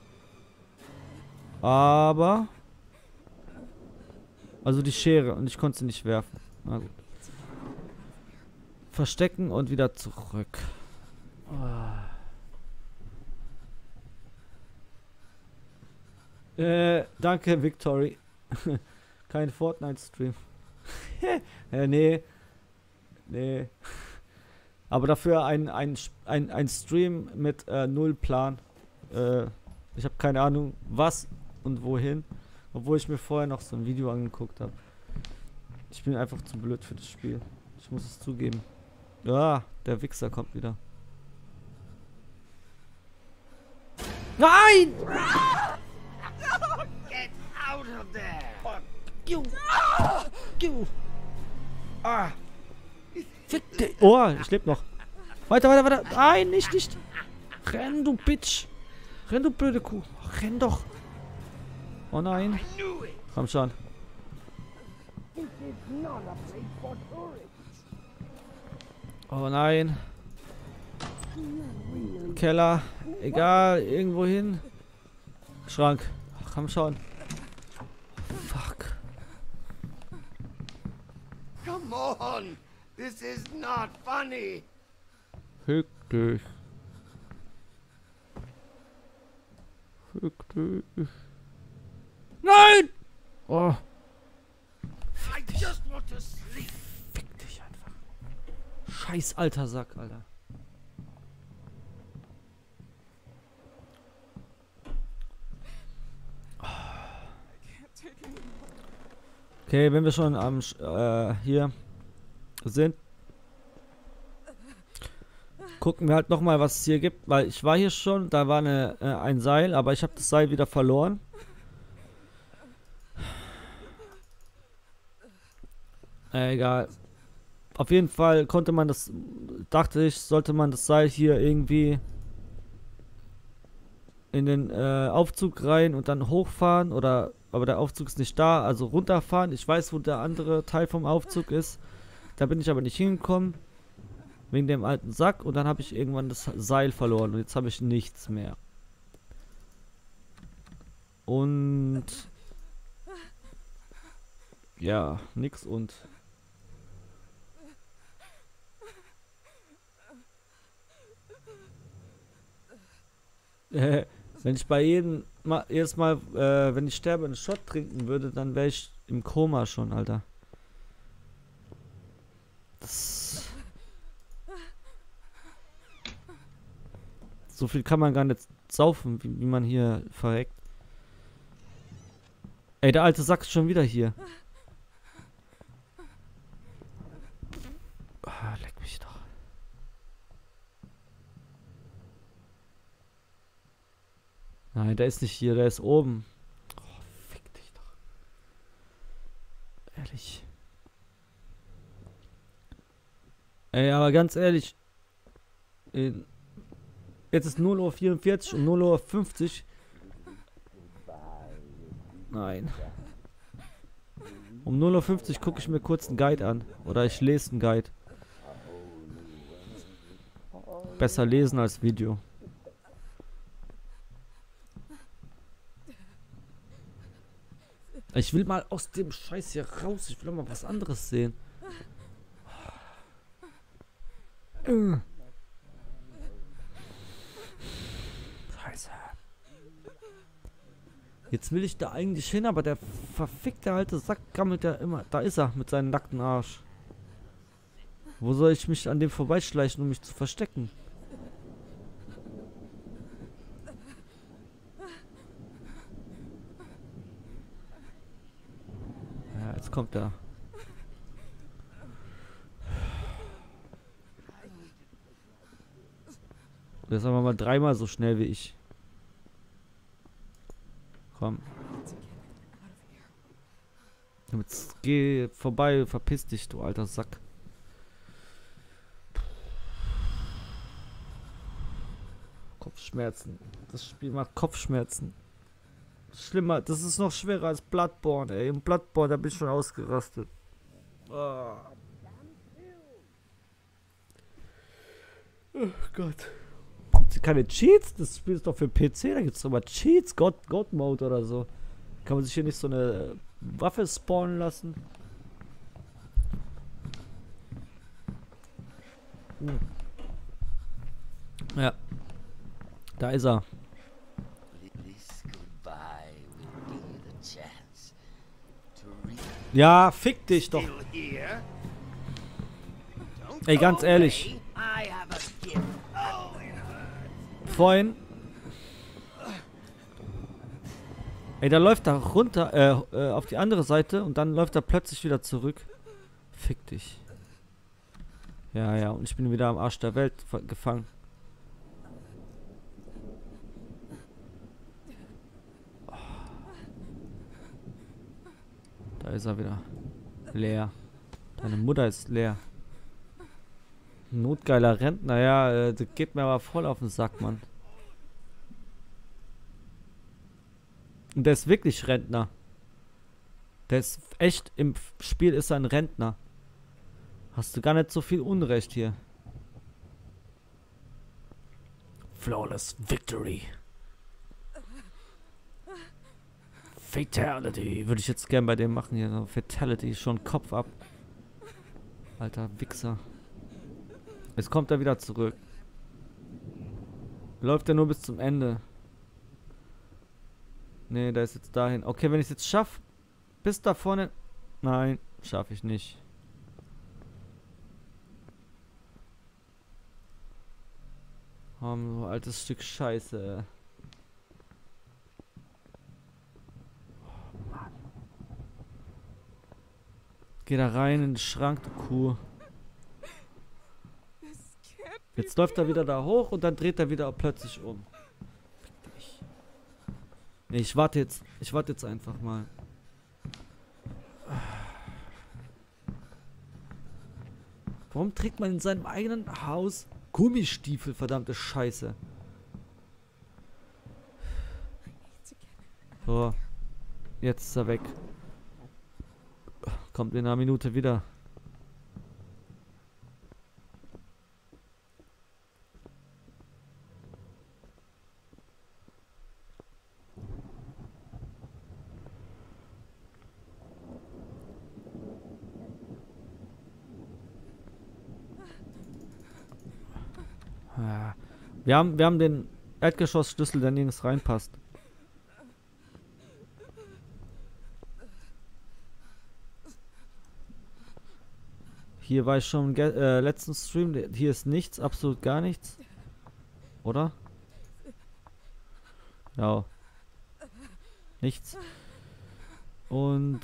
Aber... Also die Schere. Und ich konnte sie nicht werfen. Na gut. Verstecken und wieder zurück. Oh. Äh, danke, Victory. Kein Fortnite-Stream. äh, nee. Nee. Aber dafür ein, ein, ein, ein Stream mit äh, null Plan. Äh, ich habe keine Ahnung, was und wohin. Obwohl ich mir vorher noch so ein Video angeguckt habe. Ich bin einfach zu blöd für das Spiel. Ich muss es zugeben. Ja, der Wichser kommt wieder. Nein! Get out of there! Fuck you! You! Ah! Fick dich! Oh, ich lebe noch. Weiter, weiter, weiter! Nein, nicht, nicht! Renn, du Bitch! Renn, du blöde Kuh! Renn doch! Oh nein! Komm schon! Oh nein! Keller! Egal, irgendwo hin! Schrank! Ach, komm schon! Fuck! Come Come on. This is not funny. Fick dich. Fick dich. Nein! Oh. I just want to sleep. Fick dich einfach. Scheiß alter Sack, Alter. Okay, wenn wir schon am äh, hier sind, gucken wir halt noch mal, was es hier gibt, weil ich war hier schon, da war eine, äh, ein Seil, aber ich habe das Seil wieder verloren. Äh, egal. Auf jeden Fall konnte man das, dachte ich, sollte man das Seil hier irgendwie in den äh, Aufzug rein und dann hochfahren, oder, aber der Aufzug ist nicht da, also runterfahren. Ich weiß, wo der andere Teil vom Aufzug ist. Da bin ich aber nicht hingekommen, wegen dem alten Sack, und dann habe ich irgendwann das Seil verloren und jetzt habe ich nichts mehr. Und ja, nix und äh, wenn ich bei jedem mal jedes Mal, äh, wenn ich sterbe, einen Shot trinken würde, dann wäre ich im Koma schon, Alter. Das so viel kann man gar nicht saufen, wie, wie man hier verreckt. Ey, der alte Sack ist schon wieder hier. Ah, leck mich doch. Nein, der ist nicht hier, der ist oben. Oh, fick dich doch. Ehrlich. Ey, aber ganz ehrlich. In, jetzt ist null Uhr vierundvierzig und null Uhr fünfzig. Nein. Um null Uhr fünfzig gucke ich mir kurz einen Guide an. Oder ich lese einen Guide. Besser lesen als Video. Ich will mal aus dem Scheiß hier raus. Ich will mal was anderes sehen. Scheiße. Jetzt will ich da eigentlich hin, aber der verfickte alte Sack gammelt ja immer. Da ist er mit seinem nackten Arsch. Wo soll ich mich an dem vorbeischleichen, um mich zu verstecken? Ja, jetzt kommt er. Das ist aber mal dreimal so schnell wie ich. Komm. Jetzt geh vorbei, verpiss dich, du alter Sack. Kopfschmerzen. Das Spiel macht Kopfschmerzen. Schlimmer, das ist noch schwerer als Bloodborne, ey. Im Bloodborne, da bin ich schon ausgerastet. Oh, oh Gott. Gibt's keine Cheats? Das Spiel ist doch für P C, da gibt's doch mal Cheats, God, God Mode oder so. Kann man sich hier nicht so eine Waffe spawnen lassen? Hm. Ja. Da ist er. Ja, fick dich doch. Ey, ganz ehrlich. Vorhin. Ey, da läuft er runter, äh, äh, auf die andere Seite und dann läuft er plötzlich wieder zurück. Fick dich. Ja, ja, und ich bin wieder am Arsch der Welt gefangen. Da ist er wieder. Leer. Deine Mutter ist leer. Notgeiler Rentner, ja, äh, das geht mir aber voll auf den Sack, Mann. Und der ist wirklich Rentner. Der ist echt, im Spiel ist er ein Rentner. Hast du gar nicht so viel Unrecht hier. Flawless Victory. Fatality. Würde ich jetzt gern bei dem machen hier. So Fatality, schon Kopf ab. Alter Wichser. Jetzt kommt er wieder zurück. Läuft er nur bis zum Ende. Nee, der ist jetzt dahin. Okay, wenn ich es jetzt schaffe, bis da vorne... Nein, schaffe ich nicht. Oh, so ein altes Stück Scheiße. Oh, Mann. Geh da rein in den Schrank, du Kuh. Jetzt läuft er wieder da hoch und dann dreht er wieder plötzlich um. Nee, ich warte jetzt. Ich warte jetzt einfach mal. Warum trägt man in seinem eigenen Haus Gummistiefel, verdammte Scheiße? So. Jetzt ist er weg. Kommt in einer Minute wieder. Wir haben, wir haben den Erdgeschossschlüssel, der nirgends reinpasst. Hier war ich schon im äh, letzten Stream. Hier ist nichts, absolut gar nichts. Oder? Ja. Nichts. Und...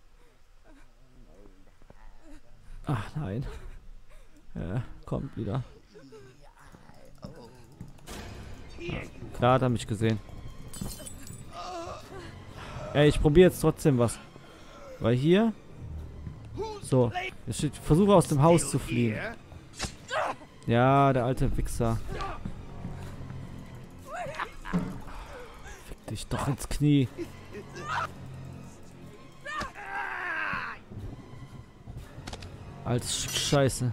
Ach nein. Ja, kommt wieder. Klar hat er mich gesehen. Ey, ich probiere jetzt trotzdem was. Weil hier... So, ich versuche aus dem Haus zu fliehen. Ja, der alte Wichser. Fick dich doch ins Knie. Altes Stück Scheiße.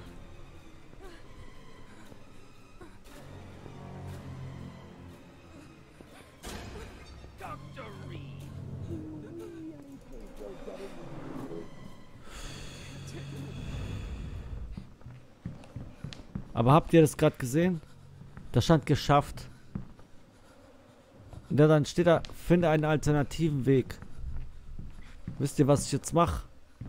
Aber habt ihr das gerade gesehen? Da stand geschafft. Und dann steht da, finde einen alternativen Weg. Wisst ihr, was ich jetzt mache?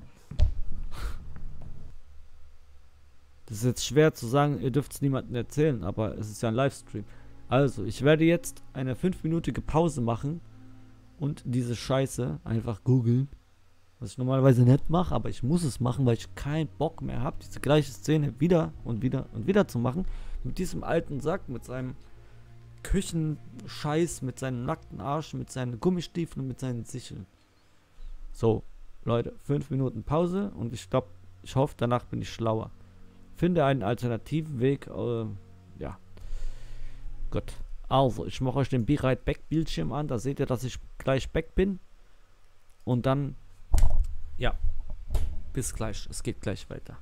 Das ist jetzt schwer zu sagen, ihr dürft es niemandem erzählen, aber es ist ja ein Livestream. Also, ich werde jetzt eine fünfminütige Pause machen und diese Scheiße einfach googeln. Was ich normalerweise nicht mache, aber ich muss es machen, weil ich keinen Bock mehr habe, diese gleiche Szene wieder und wieder und wieder zu machen. Mit diesem alten Sack, mit seinem Küchenscheiß, mit seinem nackten Arsch, mit seinen Gummistiefeln und mit seinen Sicheln. So, Leute, fünf Minuten Pause und ich glaube, ich hoffe, danach bin ich schlauer. Finde einen alternativen Weg, äh, ja. Gut. Also, ich mache euch den Be Right Back Bildschirm an, da seht ihr, dass ich gleich back bin. Und dann... Ja, bis gleich. Es geht gleich weiter.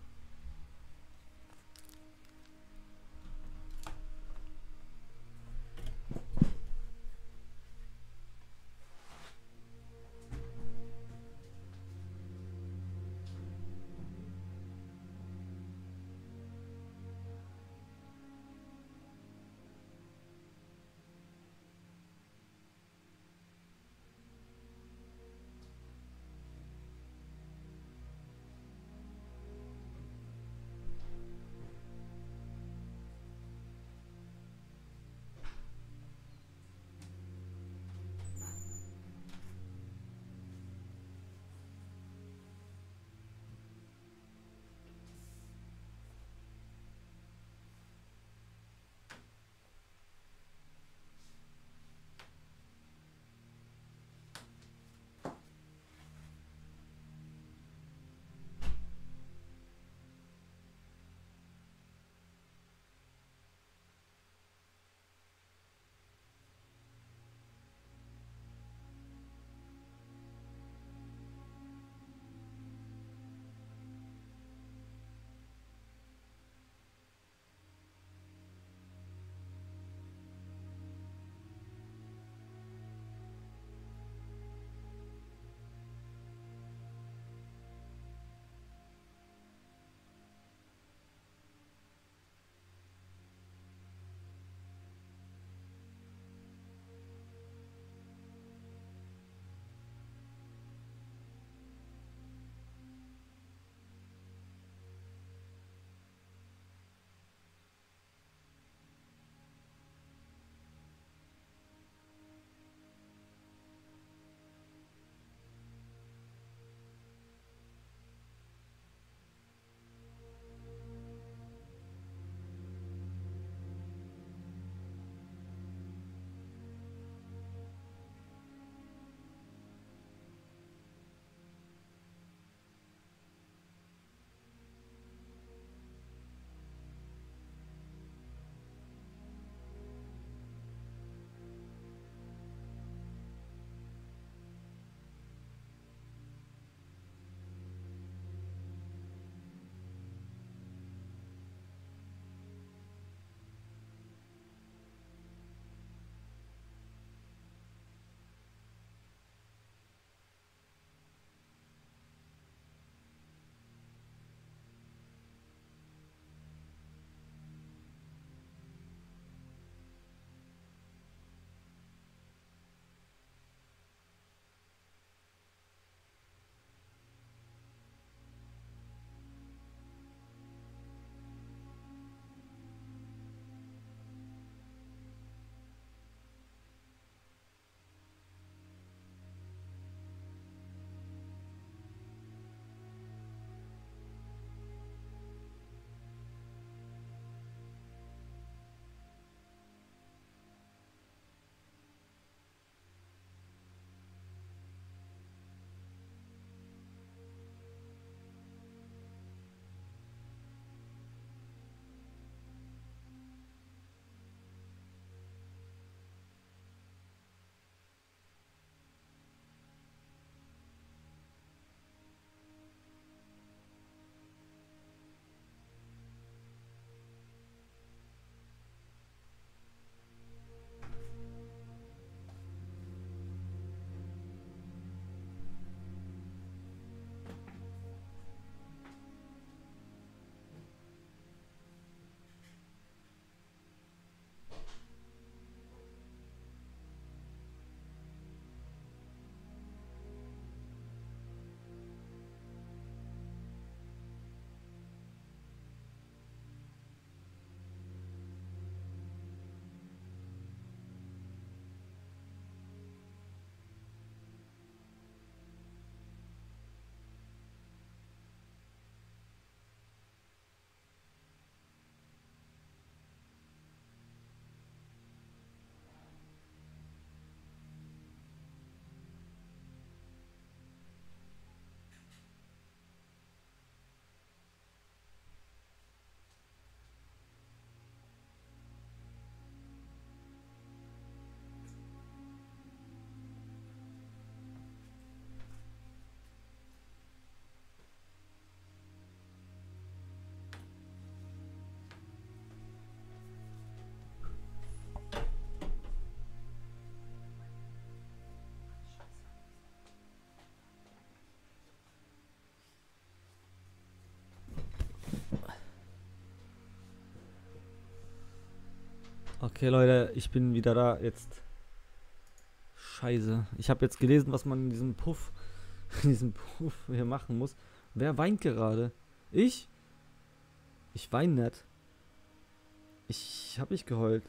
Okay, Leute, ich bin wieder da jetzt. Scheiße. Ich habe jetzt gelesen, was man in diesem Puff, in diesem Puff hier machen muss. Wer weint gerade? Ich? Ich weine nicht. Ich habe nicht geheult.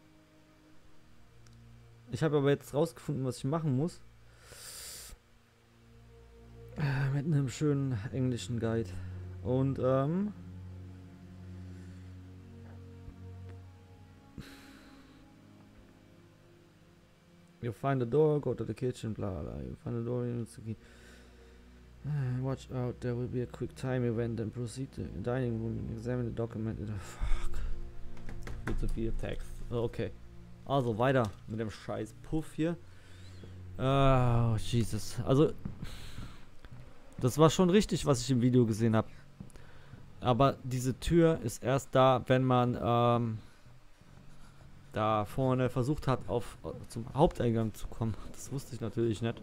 Ich habe aber jetzt rausgefunden, was ich machen muss. Äh, mit einem schönen englischen Guide. Und, ähm... you find the door, go to the kitchen, bla bla. You find the door, you key. Uh, watch out, there will be a quick time event and proceed to the dining room and examine the document. Fuck. Viel zu viel Text. Okay. Also weiter mit dem scheiß Puff hier. Oh, Jesus. Also, das war schon richtig, was ich im Video gesehen habe. Aber diese Tür ist erst da, wenn man ähm, da vorne versucht hat, auf zum Haupteingang zu kommen. Das wusste ich natürlich nicht.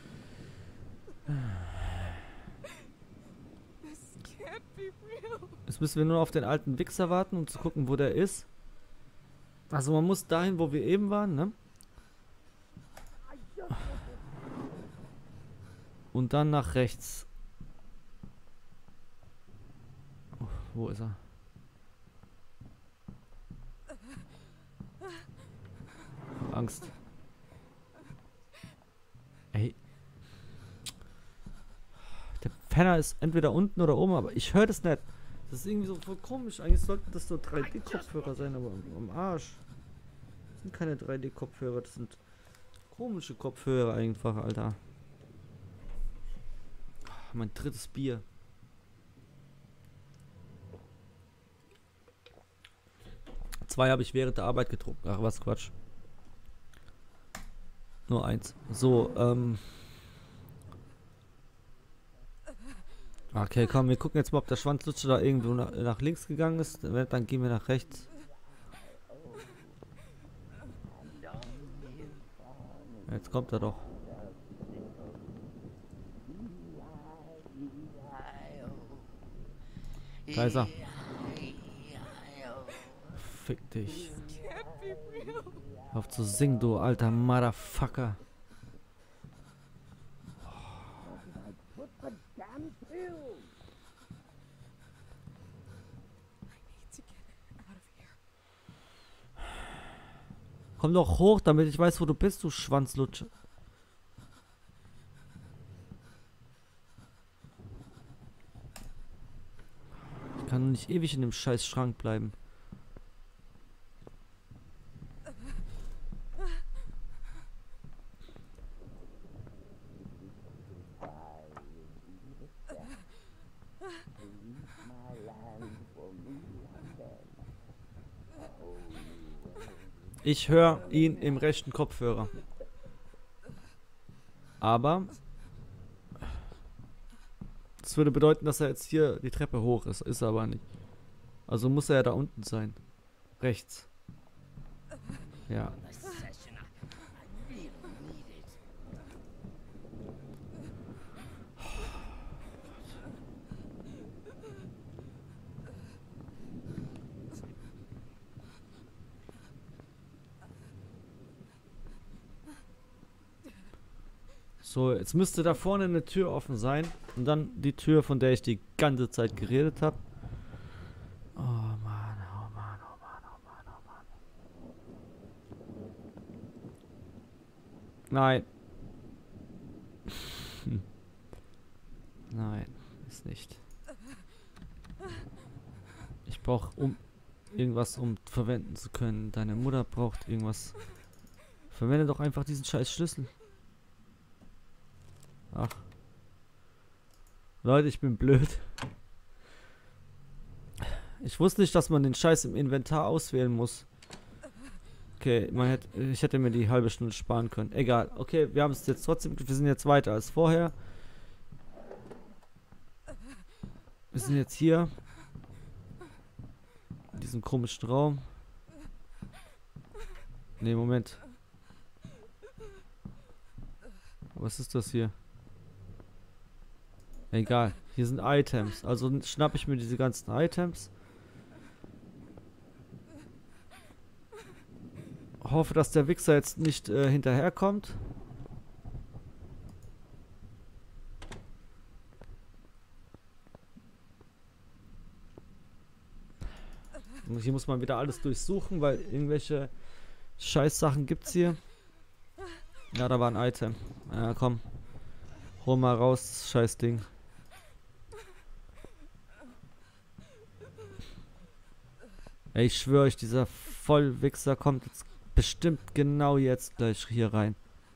Jetzt müssen wir nur auf den alten Wichser warten, um zu gucken, wo der ist. Also man muss dahin, wo wir eben waren, ne? Und dann nach rechts. Oh, wo ist er? Angst. Ey. Der Penner ist entweder unten oder oben, aber ich höre das nicht. Das ist irgendwie so voll komisch. Eigentlich sollten das so drei D Kopfhörer sein, aber am Arsch. Das sind keine drei D Kopfhörer, das sind komische Kopfhörer einfach, Alter. Mein drittes Bier. Zwei habe ich während der Arbeit getrunken. Ach, was Quatsch. Nur eins. So, ähm. Okay, komm, wir gucken jetzt mal, ob der Schwanzlutscher da irgendwo nach, nach links gegangen ist. Dann gehen wir nach rechts. Jetzt kommt er doch. Da ist er. Fick dich. Hör auf zu singen, du alter Motherfucker. Komm doch hoch, damit ich weiß, wo du bist, du Schwanzlutscher. Ich kann nicht ewig in dem scheiß Schrank bleiben. Ich höre ihn im rechten Kopfhörer. Aber das würde bedeuten, dass er jetzt hier die Treppe hoch ist. Ist er aber nicht. Also muss er ja da unten sein. Rechts. Ja. So, jetzt müsste da vorne eine Tür offen sein. Und dann die Tür, von der ich die ganze Zeit geredet habe. Oh Mann, oh Mann, oh Mann, oh Mann, oh Mann. Nein. Nein, ist nicht. Ich brauche um irgendwas, um verwenden zu können. Deine Mutter braucht irgendwas. Verwende doch einfach diesen scheiß Schlüssel. Ach. Leute, ich bin blöd. Ich wusste nicht, dass man den Scheiß im Inventar auswählen muss. Okay, man hätte, ich hätte mir die halbe Stunde sparen können. Egal. Okay, wir haben es jetzt trotzdem. Wir sind jetzt weiter als vorher. Wir sind jetzt hier. In diesem komischen Raum. Ne, Moment. Was ist das hier? Egal, hier sind Items. Also schnappe ich mir diese ganzen Items. hoffe, dass der Wichser jetzt nicht äh, hinterherkommt. Und hier muss man wieder alles durchsuchen, weil irgendwelche Scheißsachen gibt's hier. Ja, da war ein Item. Ja, komm. Hol mal raus, das Scheißding. Ey, ich schwöre euch, dieser Vollwichser kommt jetzt bestimmt genau jetzt gleich hier rein.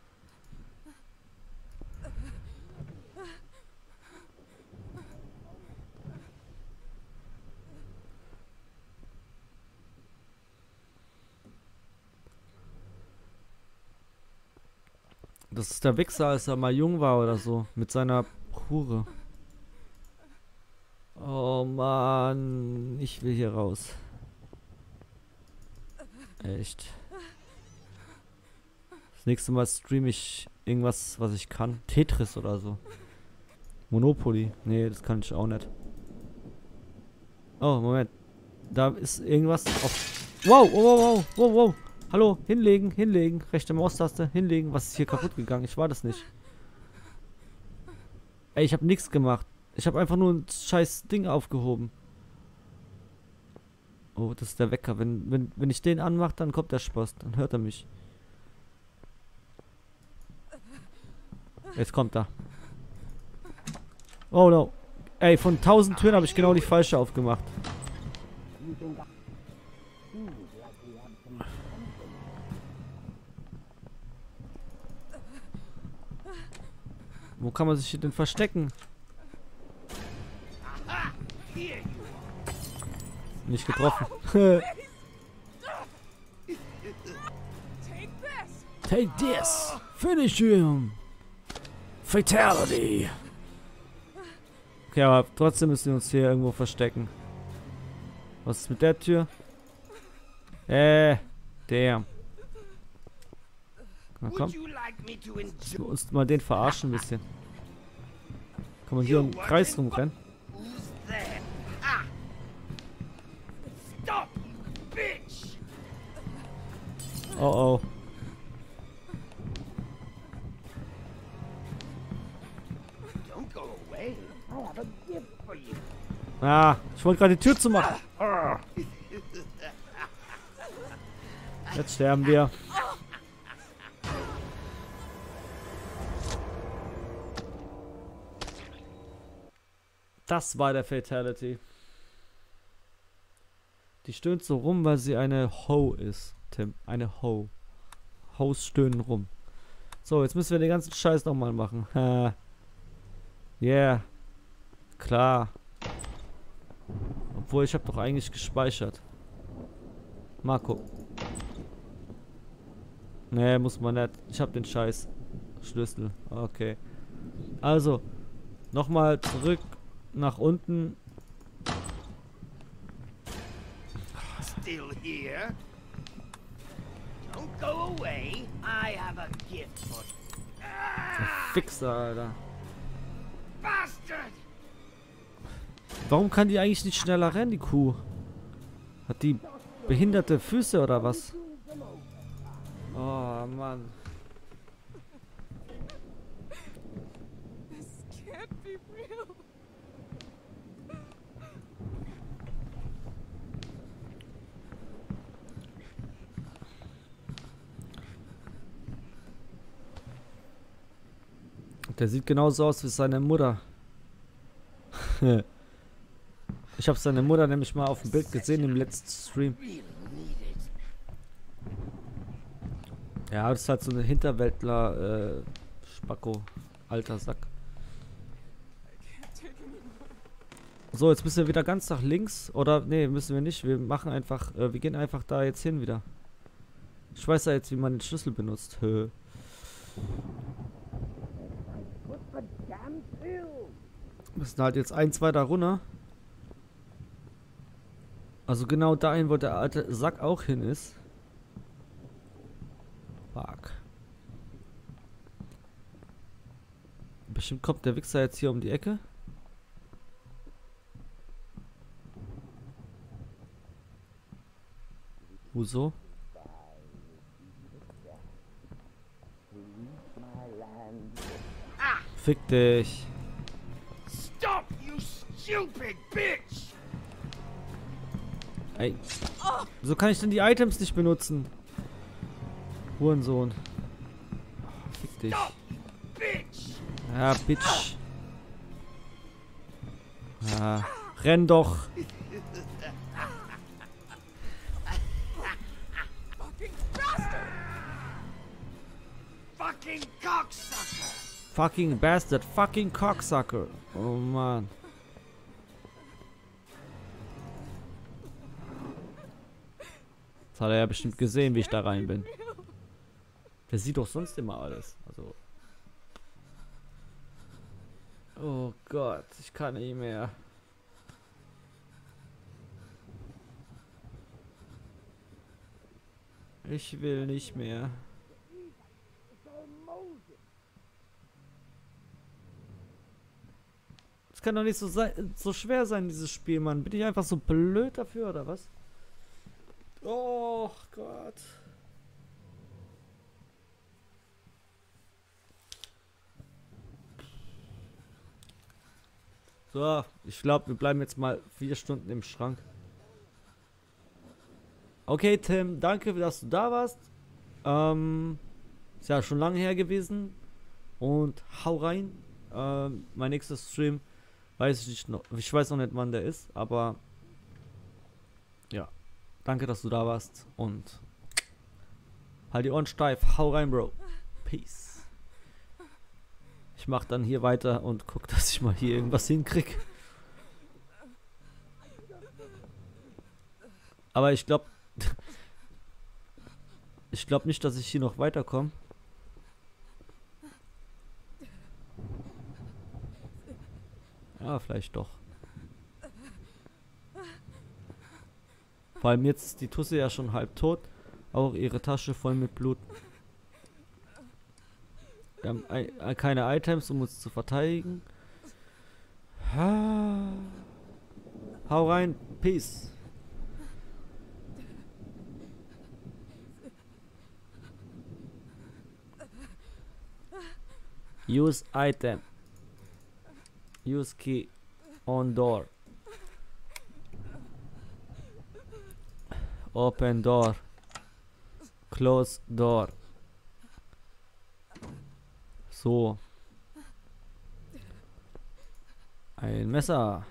Das ist der Wichser, als er mal jung war oder so. Mit seiner Hure. Oh Mann, ich will hier raus. Echt. Das nächste Mal streame ich irgendwas, was ich kann. Tetris oder so. Monopoly. Nee, das kann ich auch nicht. Oh, Moment. Da ist irgendwas auf... Wow, wow, wow, wow, wow. Hallo, hinlegen, hinlegen. Rechte Maustaste, hinlegen. Was ist hier kaputt gegangen? Ich war das nicht. Ey, ich habe nichts gemacht. Ich habe einfach nur ein scheiß Ding aufgehoben. Oh, das ist der Wecker. Wenn, wenn, wenn ich den anmache, dann kommt der Spaß. Dann hört er mich. Jetzt kommt er. Oh no. Ey, von tausend Türen habe ich genau die falsche aufgemacht. Wo kann man sich hier denn verstecken? Nicht getroffen. Take this. Finish him. Fatality. Okay, aber trotzdem müssen wir uns hier irgendwo verstecken. Was ist mit der Tür? Äh, damn. Na komm. Lass uns mal den verarschen ein bisschen. Kann man hier im Kreis rumrennen? Oh oh. Ah, ich wollte gerade die Tür zumachen. Jetzt sterben wir. Das war der Fatality. Die stöhnt so rum, weil sie eine Ho ist, Tim. Eine Ho. Hoes stöhnen rum. So, jetzt müssen wir den ganzen Scheiß nochmal machen. Ha. Yeah. Klar. Obwohl, ich habe doch eigentlich gespeichert. Marco. Nee, muss man nicht. Ich habe den Scheiß Schlüssel. Okay. Also, nochmal zurück nach unten. Still here? Don't go away. I have a gift for you. Fixer, Alter. Bastard! Warum kann die eigentlich nicht schneller rennen, die Kuh? Hat die behinderte Füße oder was? Oh, Mann. This can't be real. Der sieht genauso aus wie seine Mutter. Ich habe seine Mutter nämlich mal auf dem Bild gesehen im letzten Stream. Ja, das ist halt so eine Hinterwäldler, äh, Spacko, alter Sack. So, jetzt müssen wir wieder ganz nach links. Oder, nee, müssen wir nicht. Wir machen einfach, äh, wir gehen einfach da jetzt hin wieder. Ich weiß ja jetzt, wie man den Schlüssel benutzt. Hö. Wir müssen halt jetzt ein, zwei da runter. Also genau dahin, wo der alte Sack auch hin ist. Fuck. Bestimmt kommt der Wichser jetzt hier um die Ecke. Wo so? Fick dich. Stop, you stupid bitch! Ey. So kann ich denn die Items nicht benutzen. Hurensohn. Fick dich. Stop, bitch! Ja, Bitch. Ja, renn doch. Fucking cocksucker! Fucking Bastard. Fucking Cocksucker. Oh Mann. Das hat er ja bestimmt gesehen, wie ich da rein bin. Der sieht doch sonst immer alles. Also. Oh Gott, ich kann nicht mehr. Ich will nicht mehr. Es kann doch nicht so, sein, so schwer sein, dieses Spiel, Mann. Bin ich einfach so blöd dafür, oder was? Oh Gott. So, ich glaube, wir bleiben jetzt mal vier Stunden im Schrank. Okay, Tim, danke, dass du da warst. Ähm, ist ja schon lange her gewesen. Und hau rein. Ähm, mein nächster Stream, weiß ich nicht noch. Ich weiß noch nicht, wann der ist, aber ja. Danke, dass du da warst. Und halt die Ohren steif. Hau rein, Bro. Peace. Ich mach dann hier weiter und guck, dass ich mal hier irgendwas hinkrieg. Aber ich glaube, ich glaube nicht, dass ich hier noch weiterkomme. Ja, vielleicht doch. Vor allem jetzt ist die Tusse ja schon halb tot. Auch ihre Tasche voll mit Blut. Wir haben ein, keine Items, um uns zu verteidigen. Hau rein. Peace. Use item. Use key on door. Open door. Close door. So. Ein Messer.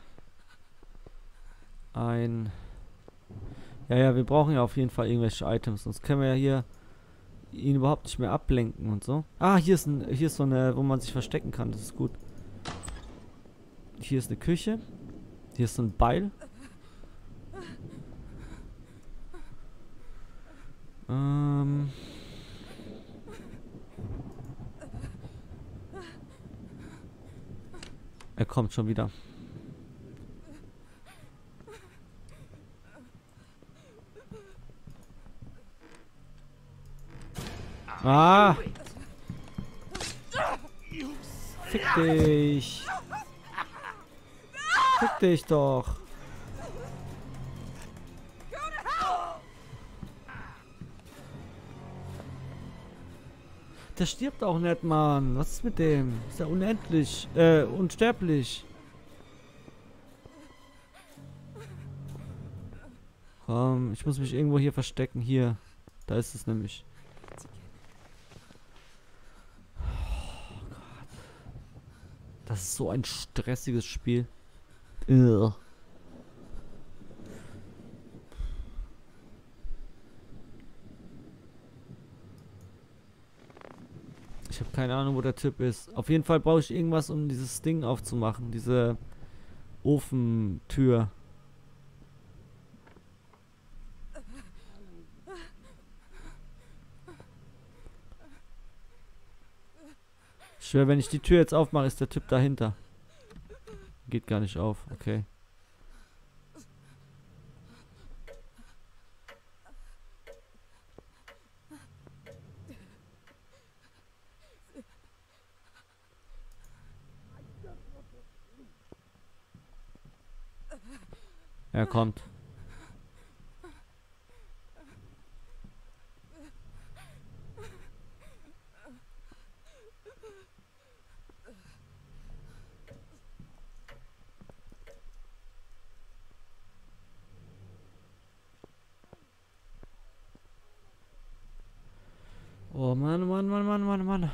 Ein... Ja, ja, wir brauchen ja auf jeden Fall irgendwelche Items, sonst können wir ja hier ihn überhaupt nicht mehr ablenken und so. Ah, hier ist ein, hier ist so eine, wo man sich verstecken kann, das ist gut. Hier ist eine Küche. Hier ist so ein Beil. Ähm... Er kommt schon wieder. Ah! Fick dich! Fick dich doch! Der stirbt auch nicht, Mann. Was ist mit dem? Ist ja unendlich. Äh, unsterblich. Komm, ich muss mich irgendwo hier verstecken. Hier. Da ist es nämlich. Oh Gott. Das ist so ein stressiges Spiel. Ugh. Ich habe keine Ahnung, wo der Typ ist. Auf jeden Fall brauche ich irgendwas, um dieses Ding aufzumachen. Diese Ofentür. Ich schwöre, wenn ich die Tür jetzt aufmache, ist der Typ dahinter. Geht gar nicht auf. Okay. Er kommt. Oh Mann, Mann, Mann, Mann, Mann, Mann.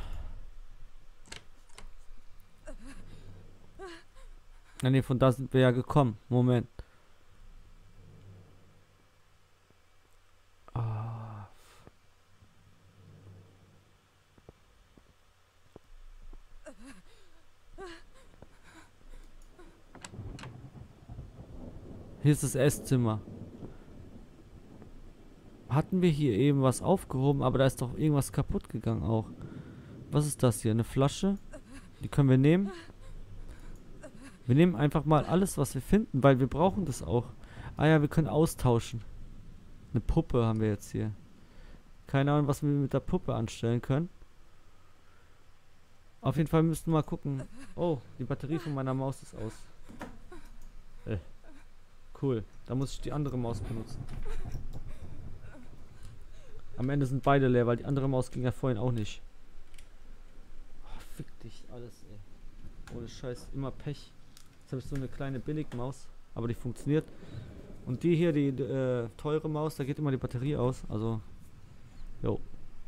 Ja, nee, von da sind wir ja gekommen. Moment. Ah. Hier ist das Esszimmer. Hatten wir hier eben was aufgehoben, aber da ist doch irgendwas kaputt gegangen auch. Was ist das hier? Eine Flasche? Die können wir nehmen. Wir nehmen einfach mal alles, was wir finden, weil wir brauchen das auch. Ah ja, wir können austauschen. Eine Puppe haben wir jetzt hier. Keine Ahnung, was wir mit der Puppe anstellen können. Auf jeden Fall müssten wir mal gucken. Oh, die Batterie von meiner Maus ist aus. Äh. Cool. Da muss ich die andere Maus benutzen. Am Ende sind beide leer, weil die andere Maus ging ja vorhin auch nicht. Oh, fick dich alles, ey. Ohne Scheiß, immer Pech. Jetzt habe ich so eine kleine Billigmaus, aber die funktioniert. Und die hier, die äh, teure Maus, da geht immer die Batterie aus. Also, jo.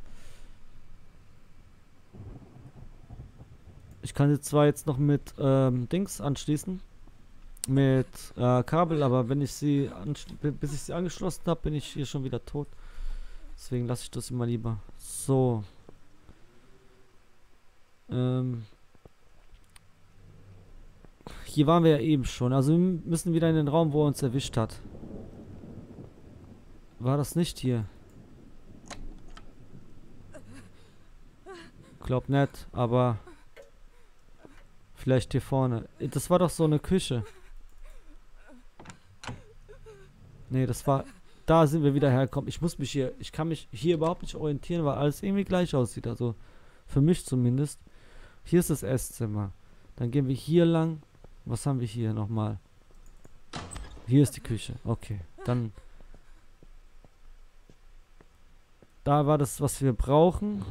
Ich kann sie zwar jetzt noch mit ähm, Dings anschließen. Mit äh, Kabel, aber wenn ich sie bis ich sie angeschlossen habe, bin ich hier schon wieder tot. Deswegen lasse ich das immer lieber. So. Ähm. Hier waren wir ja eben schon. Also wir müssen wieder in den Raum, wo er uns erwischt hat. War das nicht hier? Glaub nicht, aber vielleicht hier vorne. Das war doch so eine Küche. Nee, das war... Da sind wir wieder hergekommen. Ich muss mich hier... Ich kann mich hier überhaupt nicht orientieren, weil alles irgendwie gleich aussieht. Also für mich zumindest. Hier ist das Esszimmer. Dann gehen wir hier lang. Was haben wir hier nochmal? Hier ist die Küche. Okay. Dann... Da war das, was wir brauchen.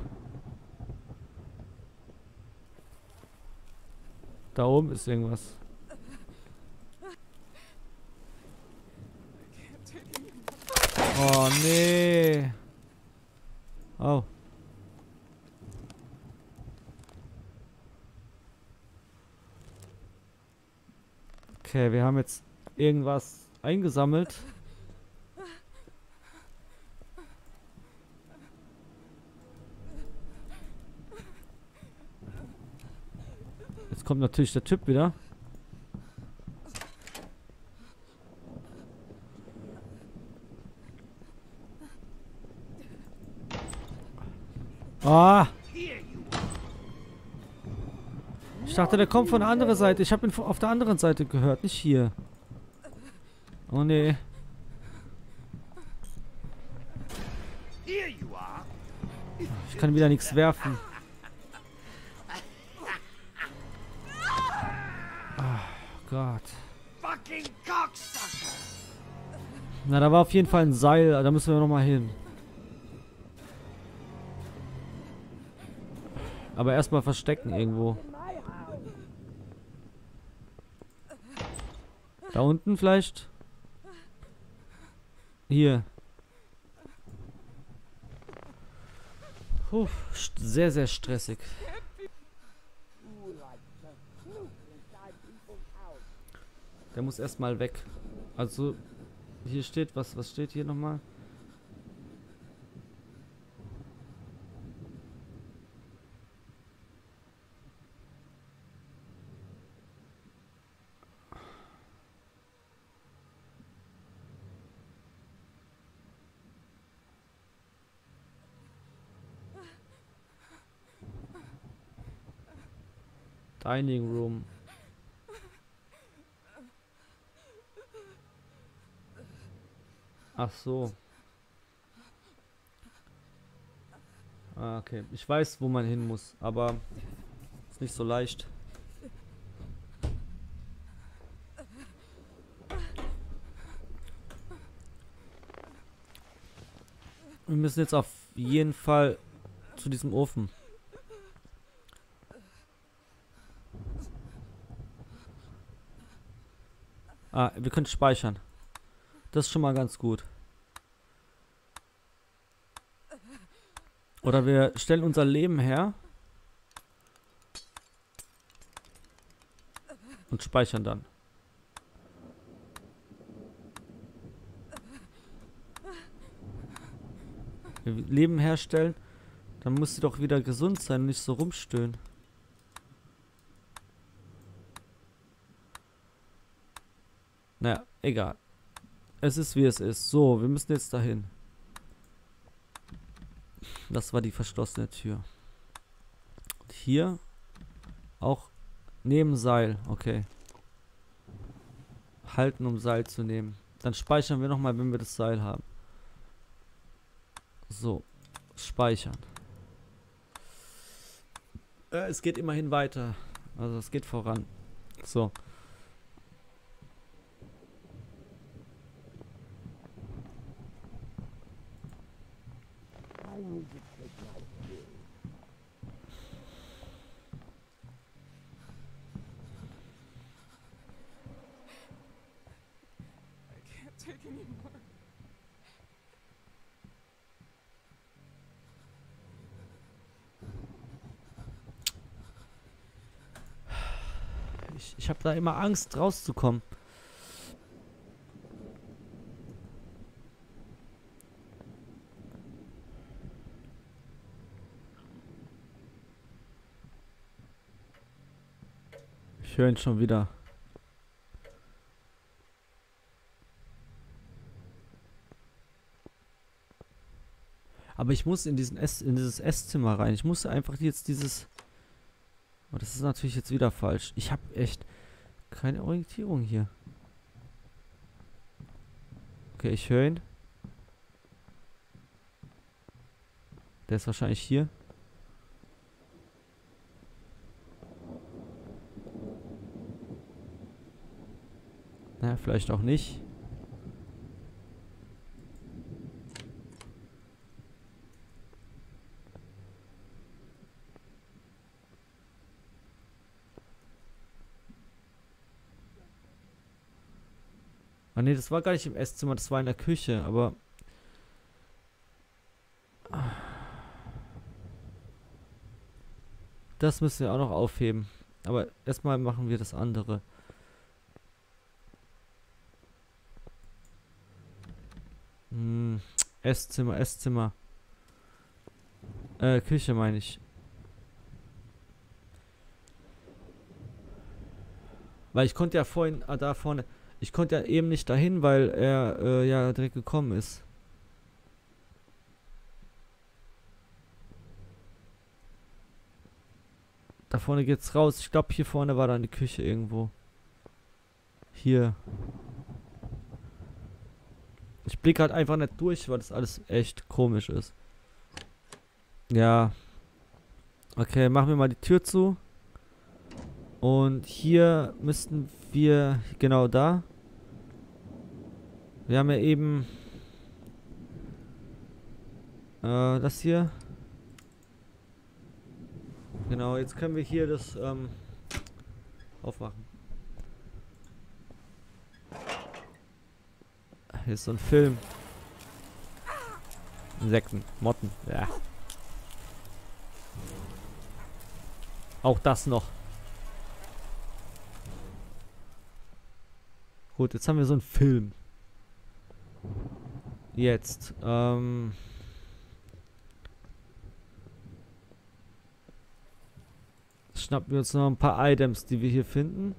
Da oben ist irgendwas. Oh, nee. Oh. Okay, wir haben jetzt irgendwas eingesammelt. Jetzt kommt natürlich der Typ wieder. Ah! Ich dachte, der kommt von der anderen Seite. Ich habe ihn auf der anderen Seite gehört, nicht hier. Oh nee. Ich kann wieder nichts werfen. Oh Gott. Na, da war auf jeden Fall ein Seil. Da müssen wir nochmal hin. Aber erstmal verstecken irgendwo. Da unten vielleicht? Hier. Puh, sehr, sehr stressig. Der muss erstmal weg. Also, hier steht, was, was steht hier nochmal? Dining Room. Ach so. Ah, okay. Ich weiß, wo man hin muss, aber ist nicht so leicht. Wir müssen jetzt auf jeden Fall zu diesem Ofen. Ah, wir können speichern. Das ist schon mal ganz gut. Oder wir stellen unser Leben her. Und speichern dann. Wir Leben herstellen. Dann muss sie doch wieder gesund sein und nicht so rumstöhnen. Naja, egal. Es ist wie es ist. So, wir müssen jetzt dahin. Das war die verschlossene Tür. Und hier auch neben Seil. Okay. Halten, um Seil zu nehmen. Dann speichern wir nochmal, wenn wir das Seil haben. So. Speichern. Äh, es geht immerhin weiter. Also es geht voran. So. Ich, ich habe da immer Angst, rauszukommen. Ich höre ihn schon wieder. Aber ich muss in diesen Ess, in dieses Esszimmer rein. Ich muss einfach jetzt dieses... Oh, das ist natürlich jetzt wieder falsch. Ich habe echt keine Orientierung hier. Okay, ich höre ihn. Der ist wahrscheinlich hier. Naja, vielleicht auch nicht. Ah ne, das war gar nicht im Esszimmer, das war in der Küche, aber... Das müssen wir auch noch aufheben. Aber erstmal machen wir das andere. Hm, Esszimmer, Esszimmer. Äh, Küche meine ich. Weil ich konnte ja vorhin, ah, da vorne... Ich konnte ja eben nicht dahin, weil er äh, ja direkt gekommen ist. Da vorne geht's raus. Ich glaube, hier vorne war dann die Küche irgendwo. Hier. Ich blicke halt einfach nicht durch, weil das alles echt komisch ist. Ja. Okay, machen wir mal die Tür zu. Und hier müssten wir, genau da. Wir haben ja eben äh, das hier. Genau, jetzt können wir hier das ähm, aufmachen. Hier ist so ein Film. Insekten, Motten, ja. Auch das noch. Gut, jetzt haben wir so einen Film. Jetzt, ähm... schnappen wir uns noch ein paar Items, die wir hier finden.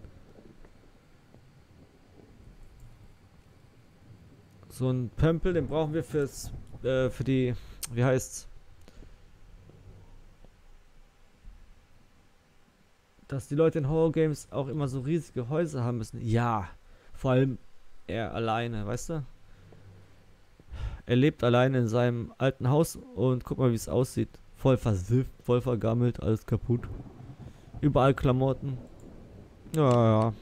So ein Pömpel, den brauchen wir fürs, äh, für die, wie heißt's? Dass die Leute in Horror Games auch immer so riesige Häuser haben müssen. Ja, vor allem er alleine, weißt du? Er lebt alleine in seinem alten Haus und guck mal, wie es aussieht. Voll versifft, voll vergammelt, alles kaputt. Überall Klamotten. Ja,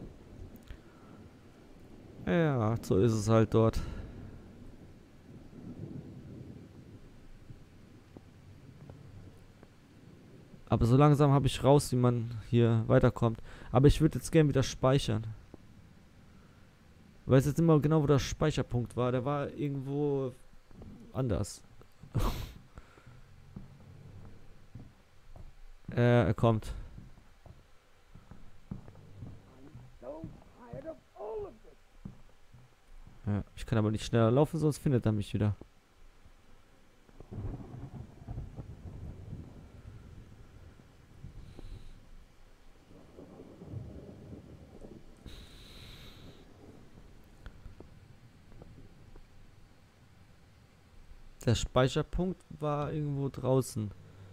ja. Ja, so ist es halt dort. Aber so langsam habe ich raus, wie man hier weiterkommt. Aber ich würde jetzt gerne wieder speichern. Ich weiß jetzt immer genau, wo der Speicherpunkt war. Der war irgendwo anders. Äh, er kommt. Ja, ich kann aber nicht schneller laufen, sonst findet er mich wieder. Der Speicherpunkt war irgendwo draußen.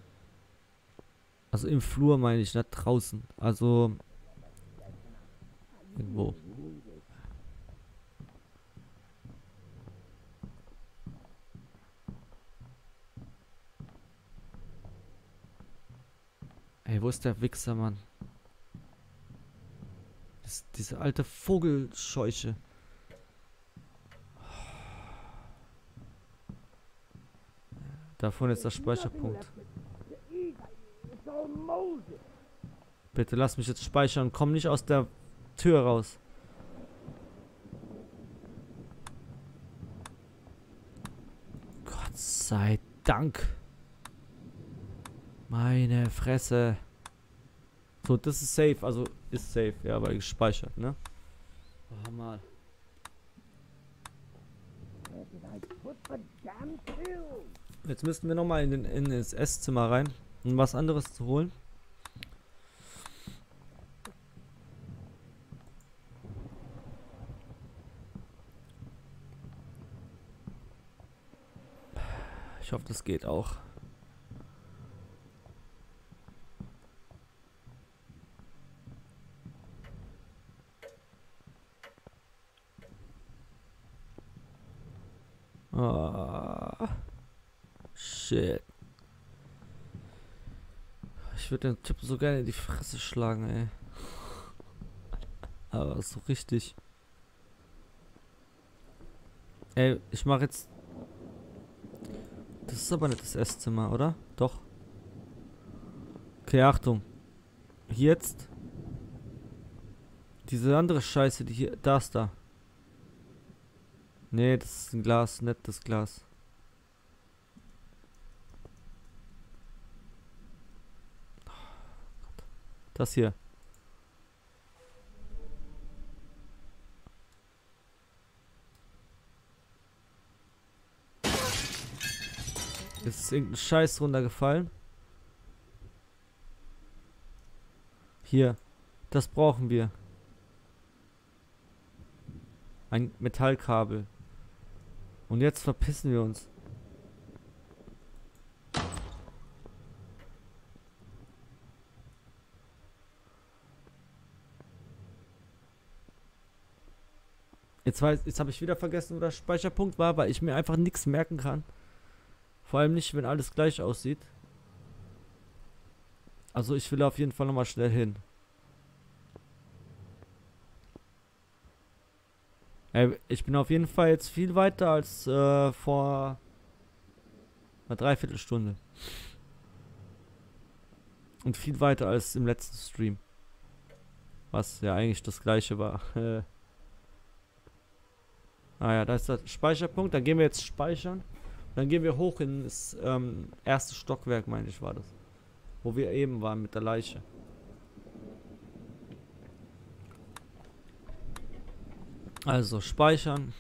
Also im Flur meine ich, nicht draußen. Also irgendwo. Ey, wo ist der Wichser, Mann? Das, diese alte Vogelscheuche. Da vorne ist der Speicherpunkt. Bitte lass mich jetzt speichern. Komm nicht aus der Tür raus. Gott sei Dank. Meine Fresse. So, das ist safe. Also ist safe. Ja, weil gespeichert, ne? Oh, mal. Jetzt müssten wir nochmal in, den, in das Esszimmer rein, um was anderes zu holen. Ich hoffe, das geht auch. Ah, shit. Ich würde den Typ so gerne in die Fresse schlagen, ey. Aber so richtig. Ey, ich mache jetzt. Das ist aber nicht das Esszimmer, oder? Doch. Okay, Achtung. Jetzt. Diese andere Scheiße, die hier. Da ist da. Nee, das ist ein Glas, nicht das Glas. Das hier. Jetzt ist irgendein Scheiß runtergefallen. Hier. Das brauchen wir. Ein Metallkabel. Und jetzt verpissen wir uns. Jetzt weiß, jetzt habe ich wieder vergessen, wo der Speicherpunkt war, weil ich mir einfach nichts merken kann. Vor allem nicht, wenn alles gleich aussieht. Also ich will auf jeden Fall nochmal schnell hin. Ey, ich bin auf jeden Fall jetzt viel weiter als äh, vor einer Dreiviertelstunde. Und viel weiter als im letzten Stream. Was ja eigentlich das gleiche war. Ah ja, da ist der Speicherpunkt. Dann gehen wir jetzt speichern. Und dann gehen wir hoch ins ähm, erste Stockwerk, meine ich, war das. Wo wir eben waren mit der Leiche. Also speichern.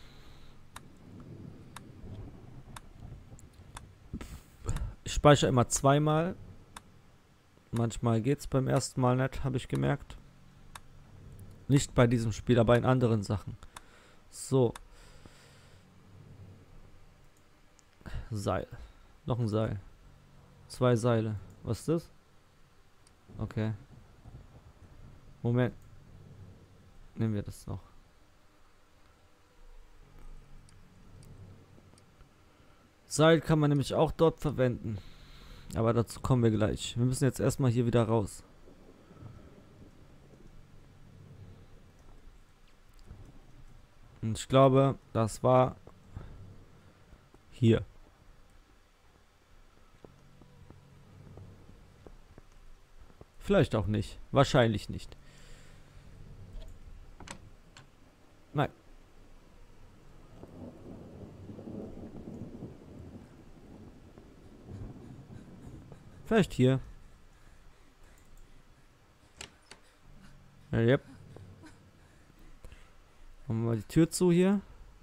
Ich speichere immer zweimal. Manchmal geht's beim ersten Mal nicht, habe ich gemerkt. Nicht bei diesem Spiel, aber in anderen Sachen. So. Seil. Noch ein Seil. Zwei Seile. Was ist das? Okay. Moment. Nehmen wir das noch. Seil kann man nämlich auch dort verwenden. Aber dazu kommen wir gleich. Wir müssen jetzt erstmal hier wieder raus. Und ich glaube, das war hier. Vielleicht auch nicht. Wahrscheinlich nicht. Nein. Vielleicht hier. Ja, yep. Machen wir mal die Tür zu hier.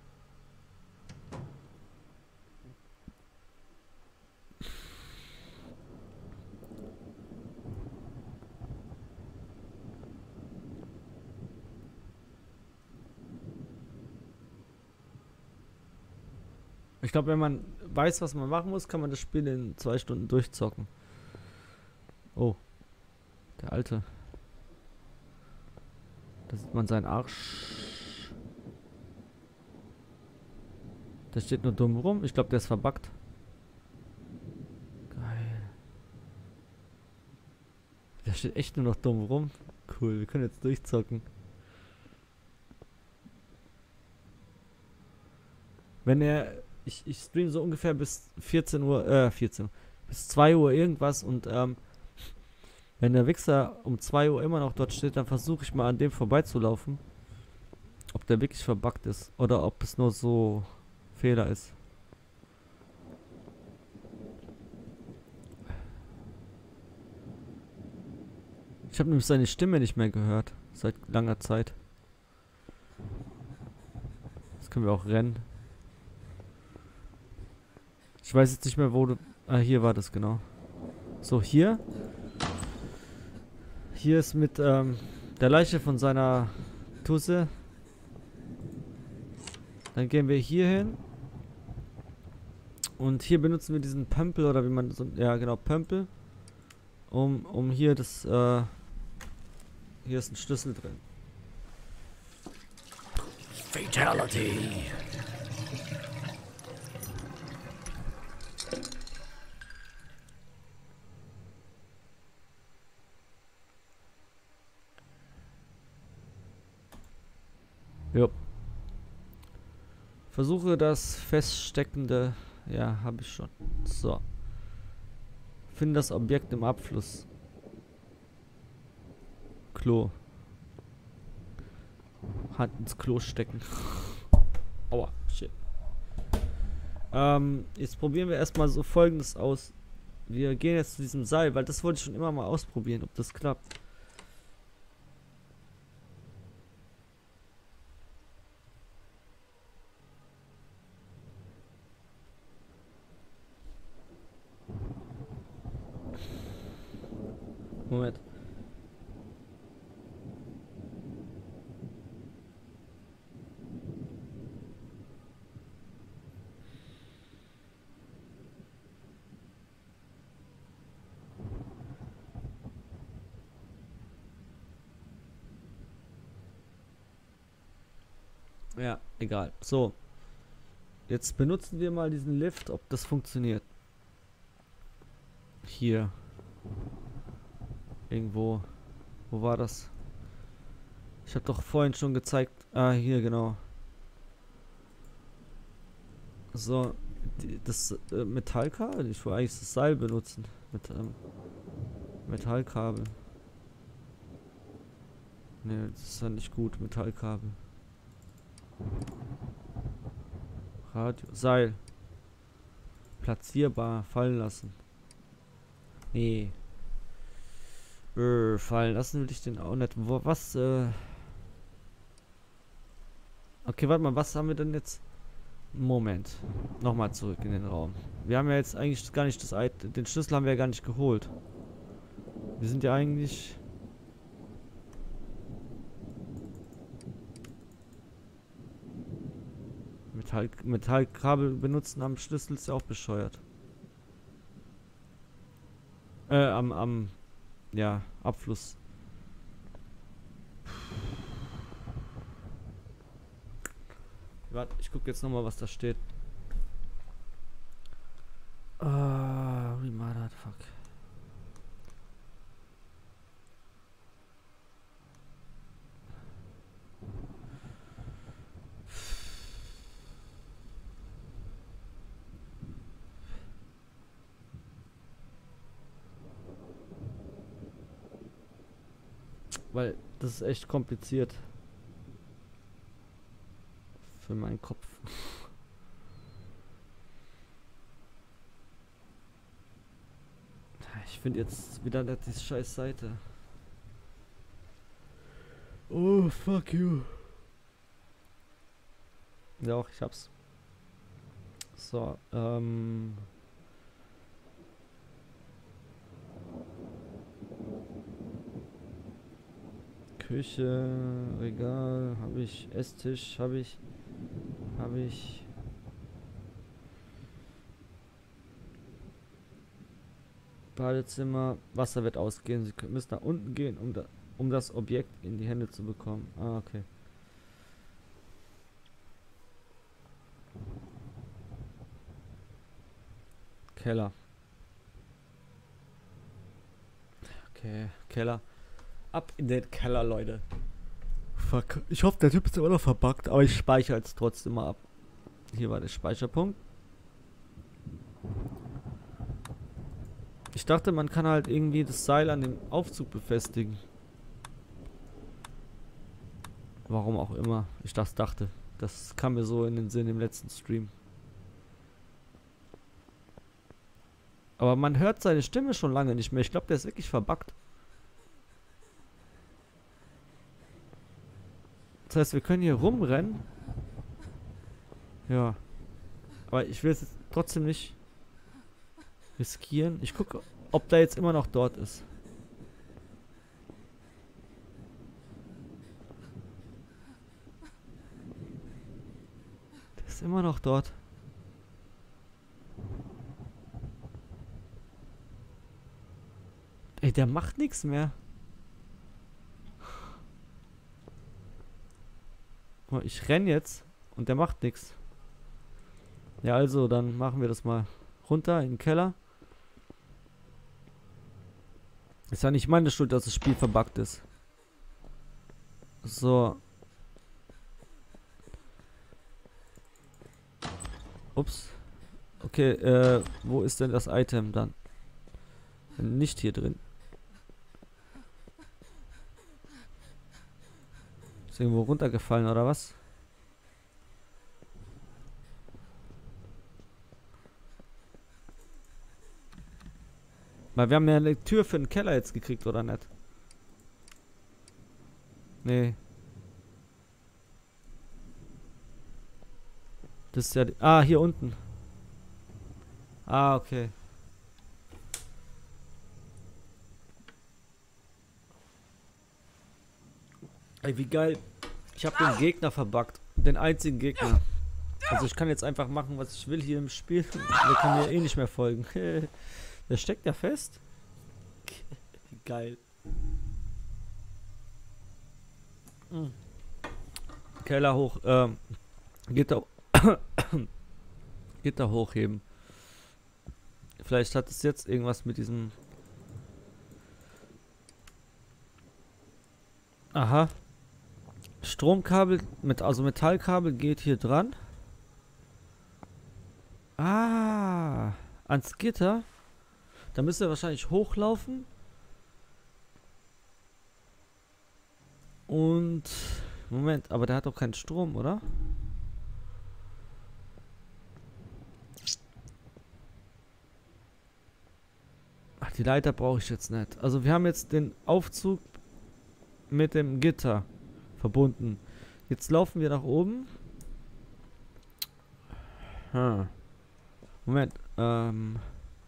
Ich glaube, wenn man weiß, was man machen muss, kann man das Spiel in zwei Stunden durchzocken. Oh. Der Alte. Da sieht man seinen Arsch. Der steht nur dumm rum. Ich glaube, der ist verbuggt. Geil. Der steht echt nur noch dumm rum. Cool, wir können jetzt durchzocken. Wenn er... Ich, ich stream so ungefähr bis vierzehn Uhr, äh, vierzehn, bis zwei Uhr irgendwas und, ähm, wenn der Wichser um zwei Uhr immer noch dort steht, dann versuche ich mal an dem vorbeizulaufen. Ob der wirklich verbuggt ist oder ob es nur so Fehler ist. Ich habe nämlich seine Stimme nicht mehr gehört, seit langer Zeit. Jetzt können wir auch rennen. Ich weiß jetzt nicht mehr, wo du... Ah, hier war das, genau. So, hier. Hier ist mit ähm, der Leiche von seiner Tusse. Dann gehen wir hier hin. Und hier benutzen wir diesen Pömpel, oder wie man so... Ja, genau, Pömpel. Um, um hier das... Äh, hier ist ein Schlüssel drin. Fatality. Jo. Versuche das feststeckende... Ja, habe ich schon. So. Finde das Objekt im Abfluss. Klo. Hand ins Klo stecken. Aua, shit. Ähm, jetzt probieren wir erstmal so Folgendes aus. Wir gehen jetzt zu diesem Seil, weil das wollte ich schon immer mal ausprobieren, ob das klappt. Moment. Ja, egal. So. Jetzt benutzen wir mal diesen Lift, ob das funktioniert. Hier. Irgendwo. Wo war das? Ich habe doch vorhin schon gezeigt. Ah, hier, genau. So. Die, das äh, Metallkabel. Ich wollte eigentlich das Seil benutzen. Mit ähm, Metallkabel. Ne, das ist ja nicht gut. Metallkabel. Radio. Seil. Platzierbar. Fallen lassen. Nee. Äh, fallen lassen will ich den auch nicht. Wo, was, äh... Okay, warte mal, was haben wir denn jetzt? Moment. Nochmal zurück in den Raum. Wir haben ja jetzt eigentlich gar nicht das Item. Den Schlüssel haben wir ja gar nicht geholt. Wir sind ja eigentlich... Metall, Metallkabel benutzen am Schlüssel ist ja auch bescheuert. Äh, am, am... Ja, Abfluss. Warte, ich gucke jetzt nochmal, was da steht. Ah, uh, remodern, fuck. Weil das ist echt kompliziert. Für meinen Kopf. Ich finde jetzt wieder nicht diese scheiß Seite. Oh, fuck you. Ja, auch, ich hab's. So, ähm. Küche, Regal, habe ich. Esstisch, habe ich. Habe ich. Badezimmer, Wasser wird ausgehen. Sie können- müssen nach unten gehen, um, da, um das Objekt in die Hände zu bekommen. Ah, okay. Keller. Okay, Keller. Ab in den Keller, Leute. Fuck. Ich hoffe, der Typ ist immer noch verbuggt, aber ich speichere jetzt trotzdem mal ab. Hier war der Speicherpunkt. Ich dachte, man kann halt irgendwie das Seil an dem Aufzug befestigen. Warum auch immer ich das dachte. Das kam mir so in den Sinn im letzten Stream. Aber man hört seine Stimme schon lange nicht mehr. Ich glaube, der ist wirklich verbuggt. Das heißt, wir können hier rumrennen. Ja. Aber ich will es jetzt trotzdem nicht riskieren. Ich gucke, ob der jetzt immer noch dort ist. Der ist immer noch dort. Ey, der macht nichts mehr. Oh, ich renn jetzt und der macht nichts. Ja, also, dann machen wir das mal runter in den Keller. Ist ja nicht meine Schuld, dass das Spiel verbuggt ist. So. Ups. Okay, äh, wo ist denn das Item dann? Nicht hier drin. Ist irgendwo runtergefallen oder was? Weil wir haben ja eine Tür für den Keller jetzt gekriegt, oder nicht? Nee. Das ist ja... Die, ah, hier unten. Ah, okay. Ey, wie geil. Ich habe den Gegner verbuggt. Den einzigen Gegner. Also ich kann jetzt einfach machen, was ich will hier im Spiel. Der kann mir eh nicht mehr folgen. Der steckt ja fest. Wie geil. Mhm. Keller hoch. Ähm, Gitter, Gitter hochheben. Vielleicht hat es jetzt irgendwas mit diesem... Aha. Stromkabel, mit, also Metallkabel geht hier dran. Ah, ans Gitter. Da müsst ihr wahrscheinlich hochlaufen. Und... Moment, aber der hat doch keinen Strom, oder? Ach, die Leiter brauche ich jetzt nicht. Also wir haben jetzt den Aufzug mit dem Gitter verbunden. Jetzt laufen wir nach oben. Hm. Moment. Ähm...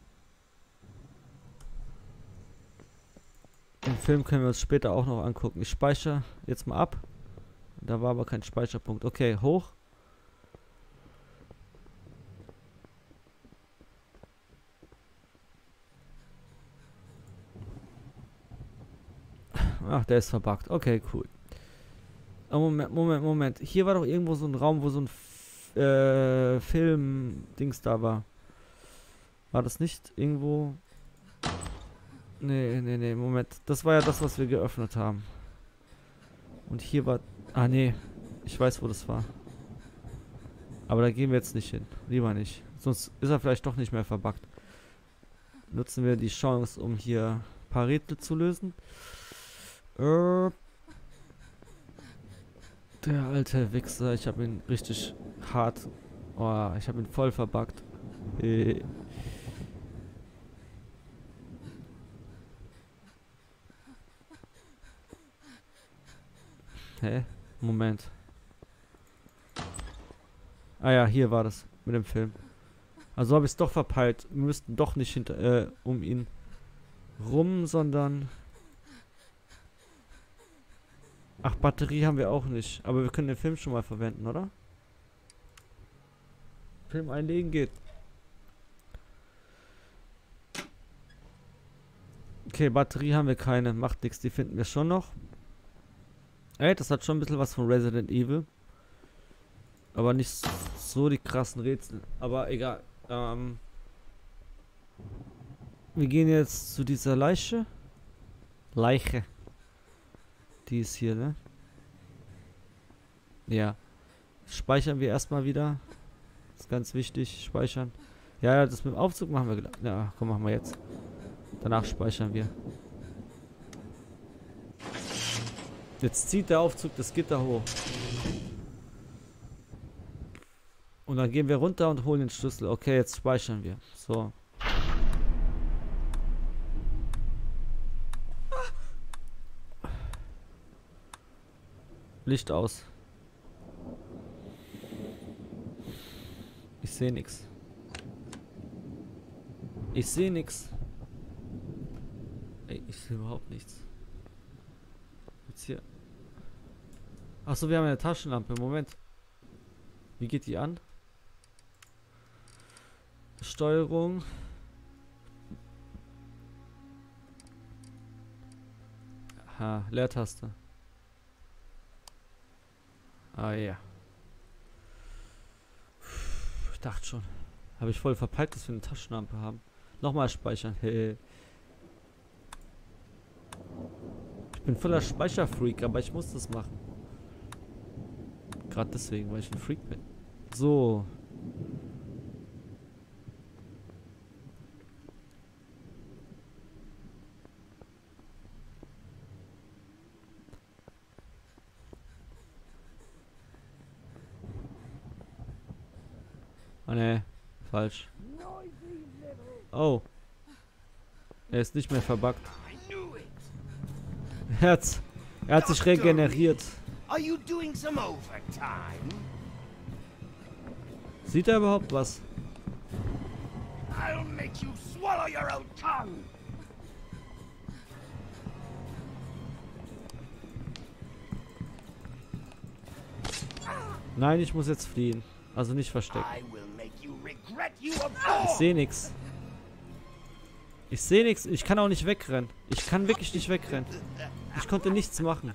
Den Film können wir uns später auch noch angucken. Ich speichere jetzt mal ab. Da war aber kein Speicherpunkt. Okay, hoch. Ach, der ist verbuggt. Okay, cool. Oh, Moment, Moment, Moment. Hier war doch irgendwo so ein Raum, wo so ein F äh, Film-Dings da war. War das nicht irgendwo... Nee, nee, nee, Moment. Das war ja das, was wir geöffnet haben. Und hier war... Ah, nee. Ich weiß, wo das war. Aber da gehen wir jetzt nicht hin. Lieber nicht. Sonst ist er vielleicht doch nicht mehr verbuggt. Nutzen wir die Chance, um hier ein paar Rätsel zu lösen. Äh, der alte Wichser. Ich habe ihn richtig hart... Oh, ich habe ihn voll verbuggt. Äh... Hä? Moment. Ah ja, hier war das mit dem Film. Also habe ich es doch verpeilt. Wir müssten doch nicht hinter äh, um ihn rum, sondern... Ach, Batterie haben wir auch nicht. Aber wir können den Film schon mal verwenden, oder? Film einlegen geht. Okay, Batterie haben wir keine. Macht nichts, die finden wir schon noch. Ey, das hat schon ein bisschen was von Resident Evil. Aber nicht so die krassen Rätsel. Aber egal. Ähm, wir gehen jetzt zu dieser Leiche. Leiche. Die ist hier, ne? Ja. Speichern wir erstmal wieder. Das ist ganz wichtig. Speichern. Ja, ja, das mit dem Aufzug machen wir gleich. Ja, komm, machen wir jetzt. Danach speichern wir. Jetzt zieht der Aufzug das Gitter hoch. Und dann gehen wir runter und holen den Schlüssel. Okay, jetzt speichern wir. So. Licht aus. Ich sehe nichts. Ich sehe nichts. Ey, ich sehe überhaupt nichts. Jetzt hier. Achso, wir haben eine Taschenlampe. Moment. Wie geht die an? Steuerung. Ha, Leertaste. Ah ja. Ich dachte schon. Habe ich voll verpeilt, dass wir eine Taschenlampe haben. Nochmal speichern. Hey. Ich bin voller Speicherfreak, aber ich muss das machen. Gerade deswegen, weil ich ein Freak bin. So. Oh ne, falsch. Oh. Er ist nicht mehr verbuggt. Er hat, er hat sich regeneriert. Sieht er überhaupt was? Nein, ich muss jetzt fliehen. Also nicht verstecken. Ich sehe nichts. Ich sehe nichts. Ich kann auch nicht wegrennen. Ich kann wirklich nicht wegrennen. Ich konnte nichts machen.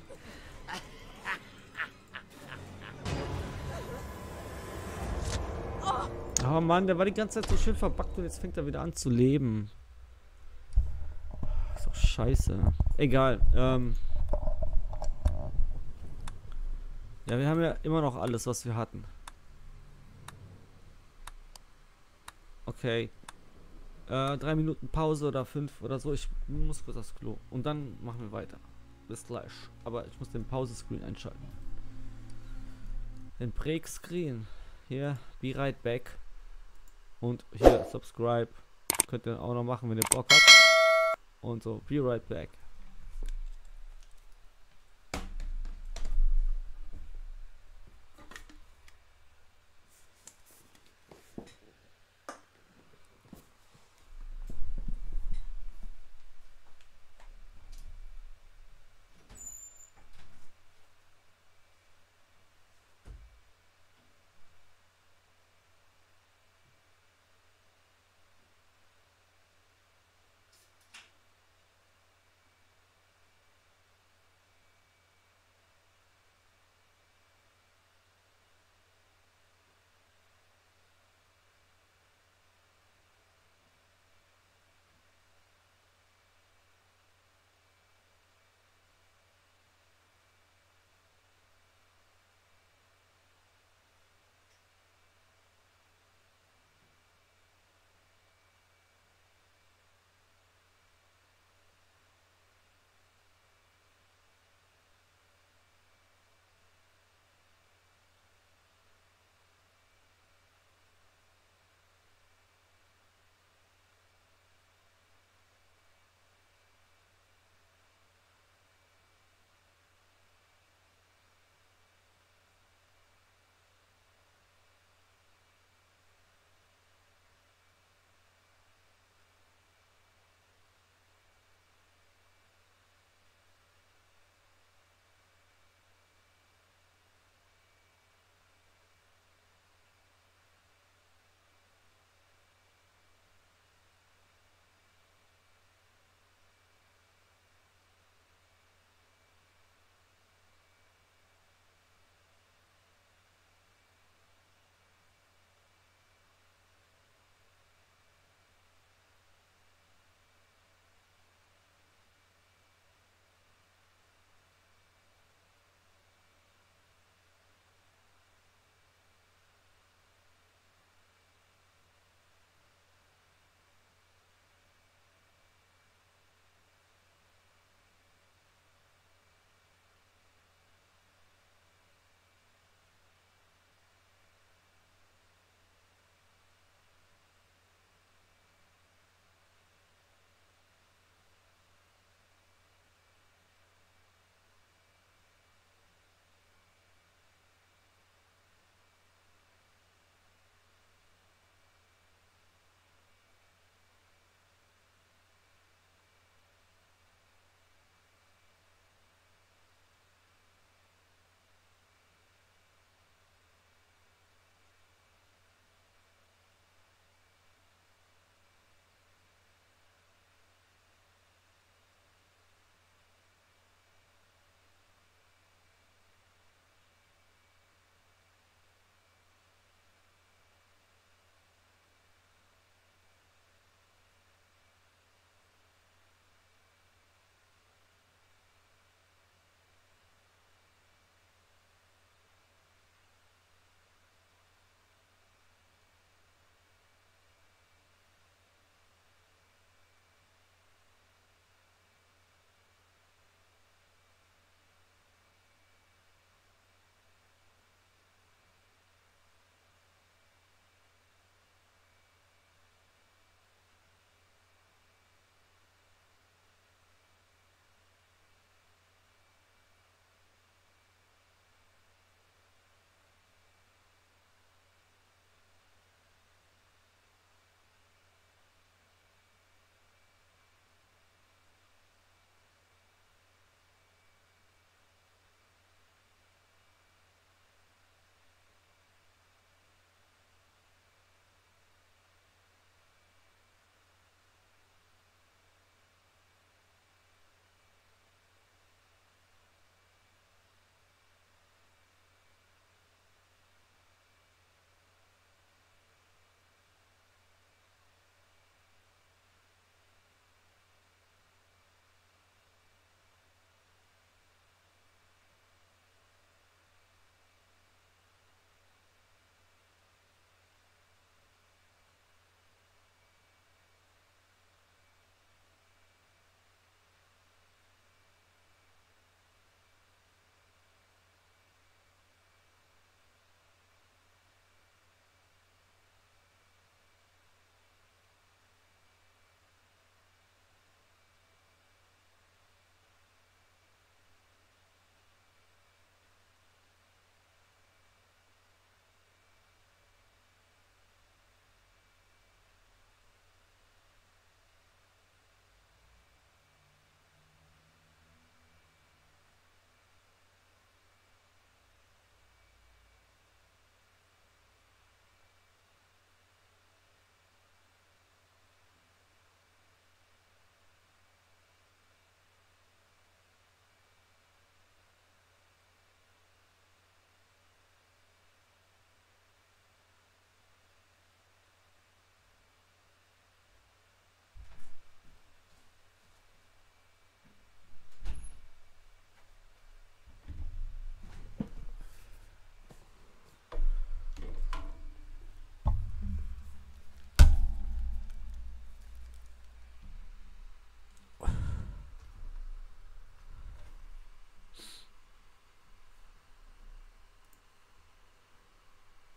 Oh Mann, der war die ganze Zeit so schön verbuggt und jetzt fängt er wieder an zu leben. Ist doch scheiße. Egal. Ähm ja, wir haben ja immer noch alles, was wir hatten. Okay. Äh, drei Minuten Pause oder fünf oder so. Ich muss kurz aufs Klo. Und dann machen wir weiter. Bis gleich. Aber ich muss den Pause-Screen einschalten. Den Break-Screen. Hier, be right back. Und hier, subscribe. Könnt ihr auch noch machen, wenn ihr Bock habt. Und so, be right back.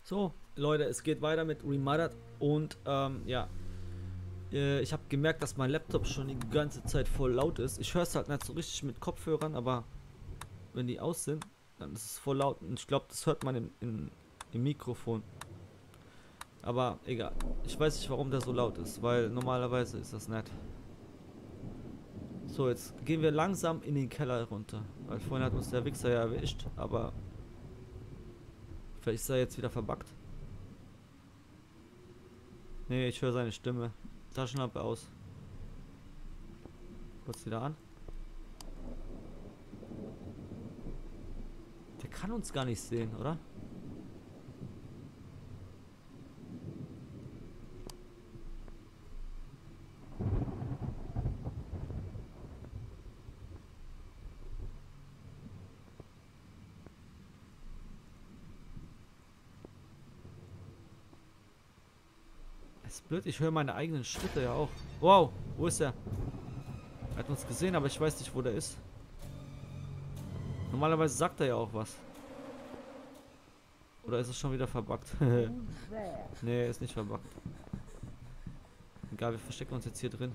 So, Leute, es geht weiter mit Remothered und ähm, ja. Äh, ich habe gemerkt, dass mein Laptop schon die ganze Zeit voll laut ist. Ich höre es halt nicht so richtig mit Kopfhörern, aber wenn die aus sind, dann ist es voll laut. Und ich glaube, das hört man im, im, im Mikrofon. Aber egal. Ich weiß nicht, warum der so laut ist, weil normalerweise ist das nett. So, jetzt gehen wir langsam in den Keller runter. Weil vorhin hat uns der Wichser ja erwischt, aber vielleicht ist er jetzt wieder verbuggt. Nee, ich höre seine Stimme. Taschenlampe aus. Kurz wieder an. Der kann uns gar nicht sehen, oder? Ist blöd, ich höre meine eigenen Schritte ja auch. Wow, wo ist er? Er hat uns gesehen, aber ich weiß nicht, wo der ist. Normalerweise sagt er ja auch was. Oder ist es schon wieder verbuggt? Nee, ist nicht verbuggt. Egal, wir verstecken uns jetzt hier drin.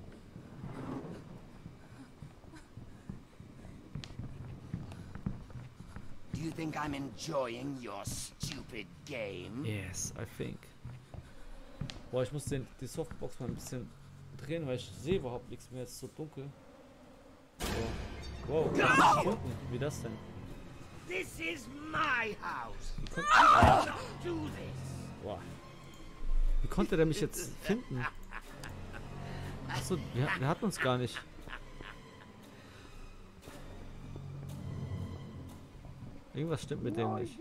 Do you think I'm enjoying your stupid game? Yes, I think. Boah, ich muss den, die Softbox mal ein bisschen drehen, weil ich sehe überhaupt nichts mehr. Es ist so dunkel. So. Wow, unten. Wie das denn? This is my house. Wie, kon I don't do this. Boah. Wie konnte der mich jetzt finden? Achso, wir, wir hatten uns gar nicht. Irgendwas stimmt mit dem nicht.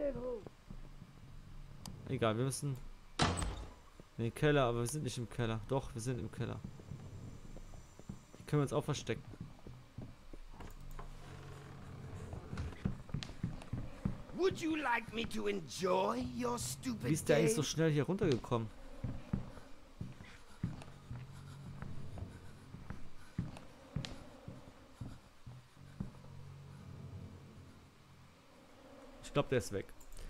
Egal, wir müssen in den Keller, aber wir sind nicht im Keller. Doch, wir sind im Keller. Hier können wir uns auch verstecken. Would you like me to enjoy your stupid Wie ist der eigentlich so game? schnell hier runtergekommen? Ich glaube, der ist weg.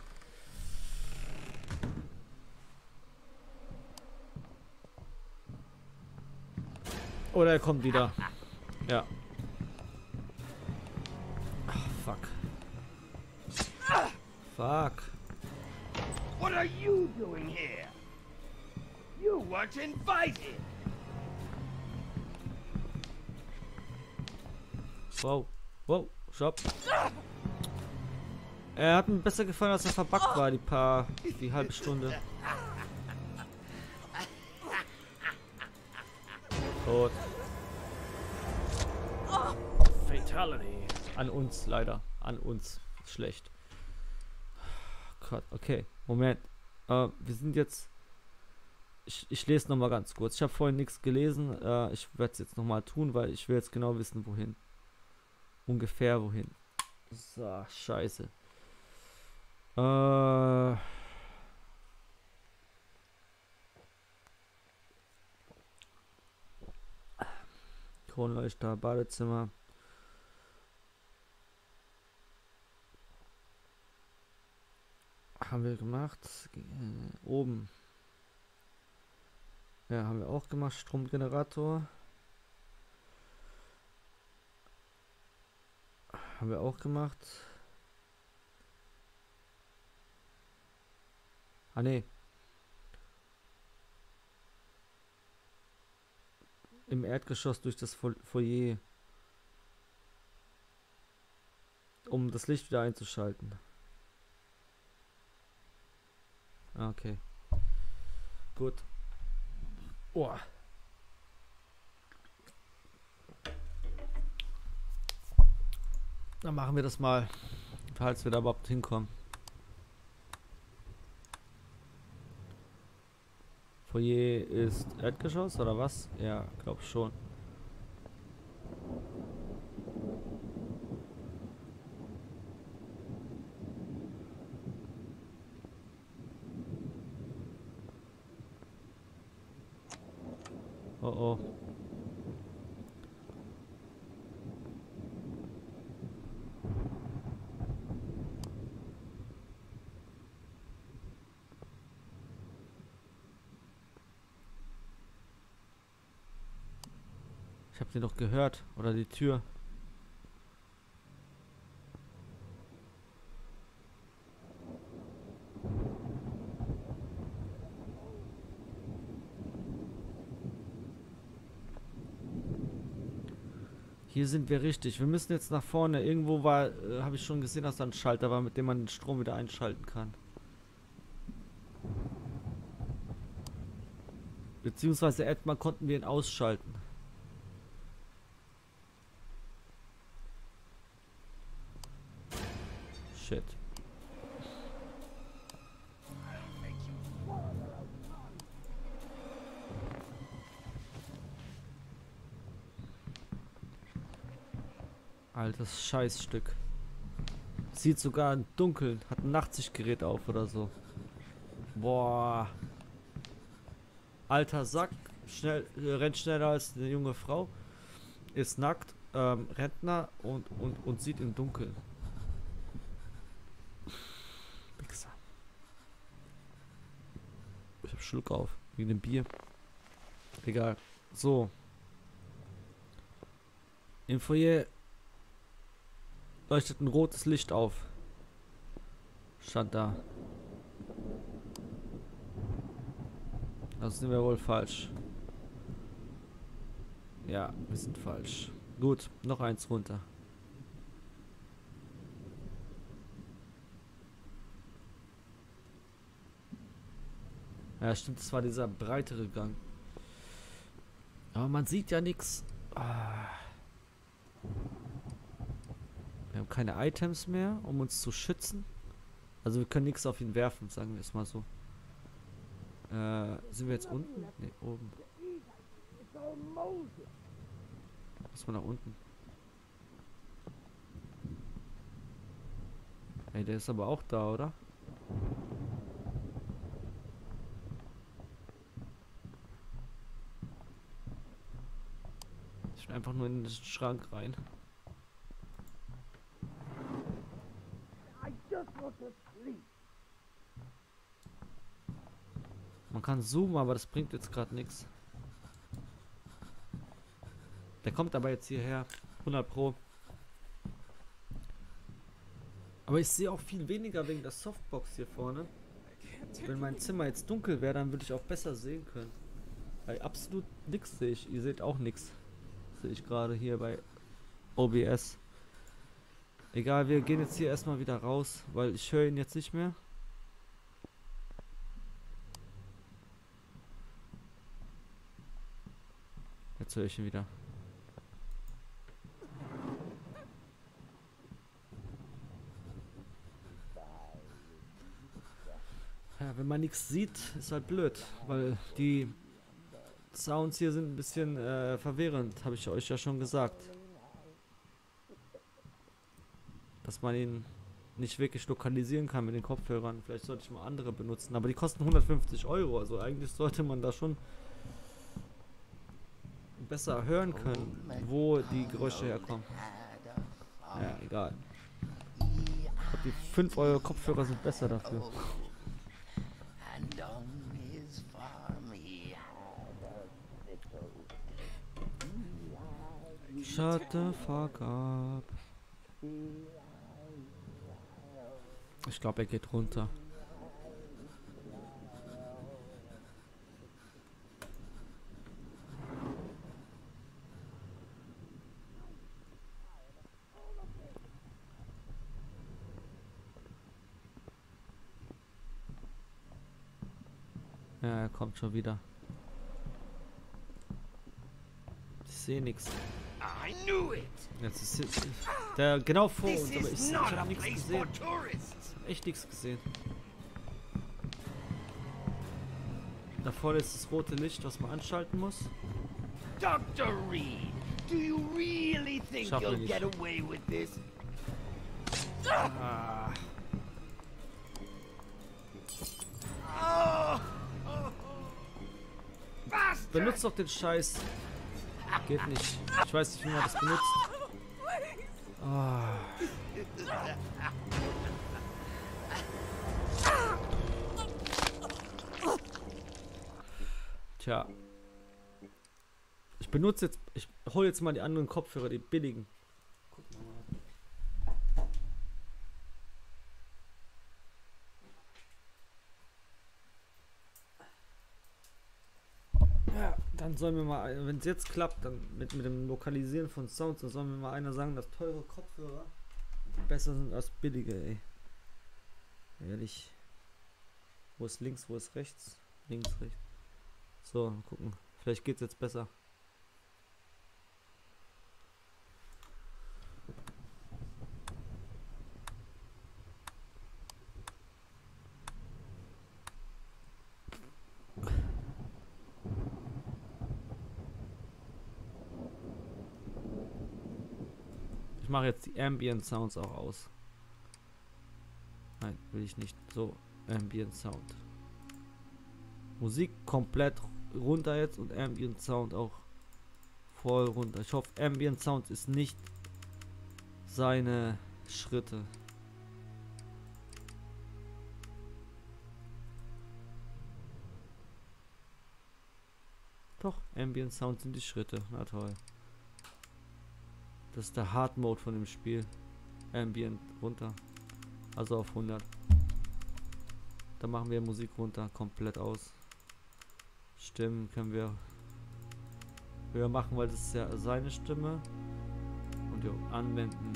Oder er kommt wieder. Ja. Ach, fuck. Fuck. What are you doing here? You weren't invited. Wow. Wow. Stopp. Er hat mir besser gefallen, als er verbuggt war, die paar, die halbe Stunde. Tot. Fatality. An uns, leider. An uns. Schlecht. Gott, okay. Moment. Äh, wir sind jetzt... Ich, ich lese nochmal ganz kurz. Ich habe vorhin nichts gelesen. Äh, ich werde es jetzt nochmal tun, weil ich will jetzt genau wissen, wohin. Ungefähr wohin. So, scheiße. Äh... Kronleuchter, Badezimmer. Haben wir gemacht. Äh, oben. Ja, haben wir auch gemacht. Stromgenerator. Haben wir auch gemacht. Ah, nee. Im Erdgeschoss durch das Fo- Foyer. Um das Licht wieder einzuschalten. Ah, okay. Gut. Oh. Dann machen wir das mal, falls wir da überhaupt hinkommen. Foyer ist Erdgeschoss oder was? Ja, glaub schon. Oh oh. Ich habe den doch gehört. Oder die Tür. Hier sind wir richtig. Wir müssen jetzt nach vorne. Irgendwo war, äh, habe ich schon gesehen, dass da ein Schalter war, mit dem man den Strom wieder einschalten kann. Beziehungsweise etwa konnten wir ihn ausschalten. Shit. Altes Scheißstück. Sieht sogar im Dunkeln. Hat ein Nachtsichtgerät auf oder so. Boah. Alter Sack. Schnell, äh, rennt schneller als eine junge Frau. Ist nackt. Ähm, Rentner und, und, und sieht im Dunkeln. Wichser. Ich hab Schluck auf. Wegen dem Bier. Egal. So. Im Foyer leuchtet ein rotes Licht auf. Stand da. Das sind wir wohl falsch. Ja, wir sind falsch. Gut, noch eins runter. Ja, stimmt, das war dieser breitere Gang. Aber man sieht ja nichts. Ah. Wir haben keine Items mehr, um uns zu schützen. Also wir können nichts auf ihn werfen, sagen wir es mal so. Äh, sind wir jetzt unten? Ne, oben. Muss man nach unten. Ey, der ist aber auch da, oder? Ich will einfach nur in den Schrank rein. Man kann zoomen, aber das bringt jetzt gerade nichts. Der kommt aber jetzt hierher. hundert Pro. Aber ich sehe auch viel weniger wegen der Softbox hier vorne. Wenn mein Zimmer jetzt dunkel wäre, dann würde ich auch besser sehen können. Weil absolut nichts sehe ich. Ihr seht auch nichts. Sehe ich gerade hier bei O B S. Egal, wir gehen jetzt hier erstmal wieder raus, weil ich höre ihn jetzt nicht mehr. Jetzt höre ich ihn wieder. Ja, wenn man nichts sieht, ist halt blöd, weil die Sounds hier sind ein bisschen äh, verwirrend, habe ich euch ja schon gesagt. Dass man ihn nicht wirklich lokalisieren kann mit den Kopfhörern. Vielleicht sollte ich mal andere benutzen, aber die kosten hundertfünfzig Euro, also eigentlich sollte man da schon besser hören können, wo die Geräusche herkommen. Ja, egal. Ich glaube, die fünf Euro Kopfhörer sind besser dafür. Shut the fuck up. Ich glaube, er geht runter. Ja, er kommt schon wieder. Ich sehe nichts. Jetzt ist der genau vor uns, aber ich, ich habe nichts gesehen. Ich hab echt nichts gesehen. Da vorne ist das rote Licht, was man anschalten muss. Doktor Reed, do you really think Schaffen wir you'll nicht. get away with this? Ah. Oh, oh, bastard! Benutzt doch den Scheiß. Geht nicht. Ich weiß nicht, wie man das benutzt. Ah. Tja. Ich benutze jetzt, ich hole jetzt mal die anderen Kopfhörer, die billigen. Guck mal. Ja, dann sollen wir mal, wenn es jetzt klappt, dann mit, mit dem Lokalisieren von Sounds, dann sollen wir mal einer sagen, dass teure Kopfhörer besser sind als billige, ey. Ehrlich. Wo ist links, wo ist rechts? Links, rechts. So, mal gucken. Vielleicht geht's jetzt besser. Ich mache jetzt die Ambient Sounds auch aus. Nein, will ich nicht. So, Ambient Sound. Musik komplett runter jetzt und Ambient Sound auch voll runter. Ich hoffe, Ambient Sound ist nicht seine Schritte. Doch, Ambient Sound sind die Schritte. Na toll. Das ist der Hard Mode von dem Spiel. Ambient runter. Also auf hundert. Dann machen wir Musik runter, komplett aus. Stimmen können wir höher machen, weil das ist ja seine Stimme. Und ja, anwenden.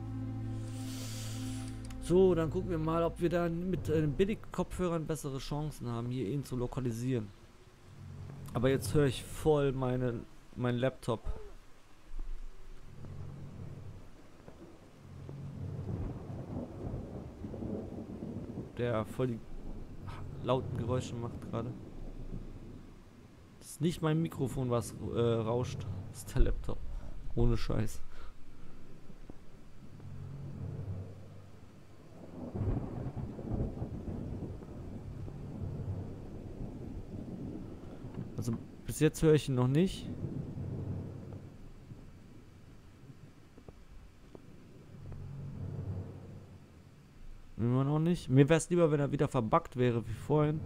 So, dann gucken wir mal, ob wir dann mit äh, Billig-Kopfhörern bessere Chancen haben, hier ihn zu lokalisieren. Aber jetzt höre ich voll meine, mein Laptop. Der voll die lauten Geräusche macht gerade. Das ist nicht mein Mikrofon, was äh, rauscht. Das ist der Laptop. Ohne Scheiß. Also bis jetzt höre ich ihn noch nicht. Immer noch nicht. Mir wäre es lieber, wenn er wieder verbuggt wäre wie vorhin.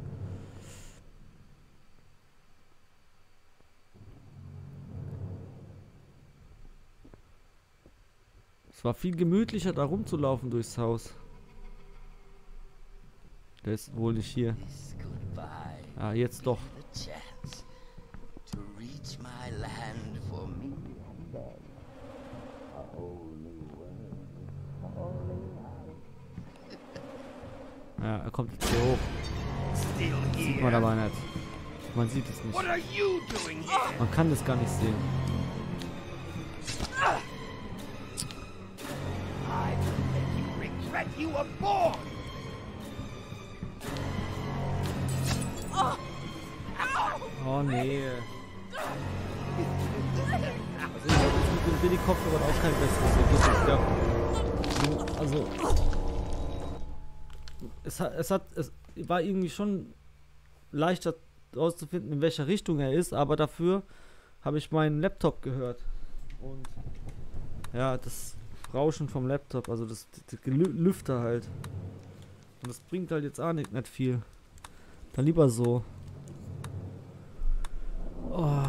Es war viel gemütlicher, da rumzulaufen durchs Haus. Der ist wohl nicht hier. Ah, jetzt doch. Ja, er kommt jetzt hier hoch. Das sieht man aber nicht. Man sieht es nicht. Man kann das gar nicht sehen. Oh nee. Also ich glaube, mit dem Billig-Kopfhörer auch kein besseres Ergebnis gehabt. Also es hat, es hat, es war irgendwie schon leichter auszufinden, in welcher Richtung er ist, aber dafür habe ich meinen Laptop gehört. Und ja, das Rauschen vom Laptop, also das, das, das Lüfter halt. Und das bringt halt jetzt auch nicht, nicht viel. Dann lieber so. Oh.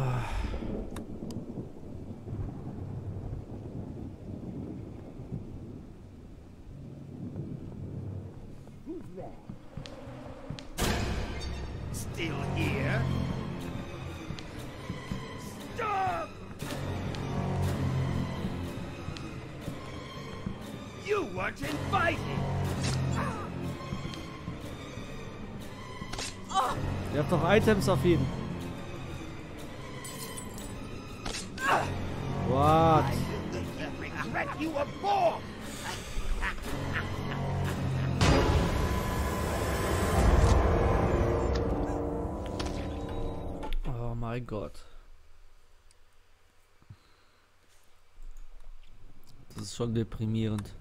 Still here? Stop! You weren't invited! Ihr habt doch Items auf ihn. What? Regret you were born! Oh mein Gott. Das ist schon deprimierend.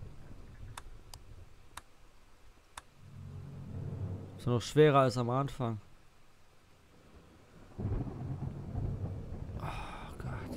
Ist noch schwerer als am Anfang. Oh Gott.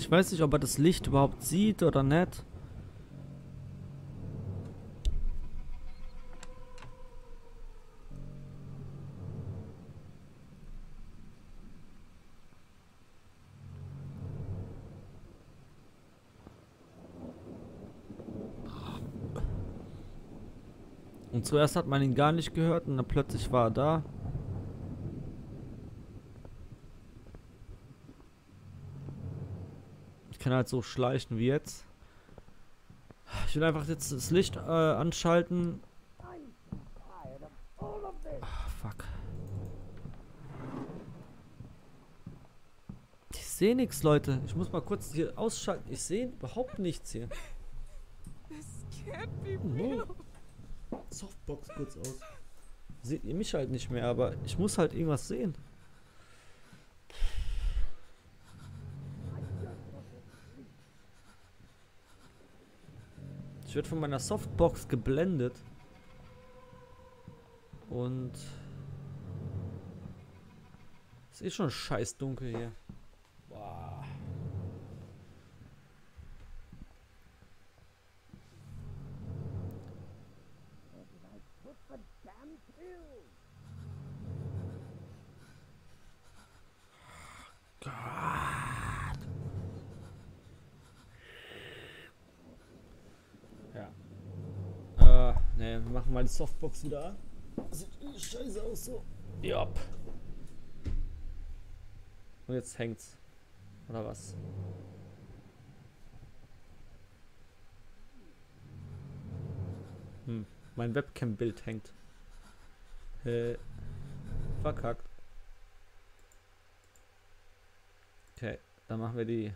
Ich weiß nicht, ob er das Licht überhaupt sieht oder nicht. Und zuerst hat man ihn gar nicht gehört und dann plötzlich war er da. Ich kann halt so schleichen wie jetzt. Ich will einfach jetzt das Licht äh, anschalten. Ah, fuck. Ich sehe nichts, Leute. Ich muss mal kurz hier ausschalten. Ich sehe überhaupt nichts hier. Oh. Softbox kurz aus. Seht ihr mich halt nicht mehr, aber ich muss halt irgendwas sehen. Ich werde von meiner Softbox geblendet. Und es ist schon scheiß dunkel hier. Boah. Gott. Ja. Äh, ne, wir machen mal die Softbox wieder an. Sieht scheiße aus so. Jopp. Und jetzt hängt's. Oder was? Hm, mein Webcam-Bild hängt. Äh, verkackt. Okay, dann machen wir die.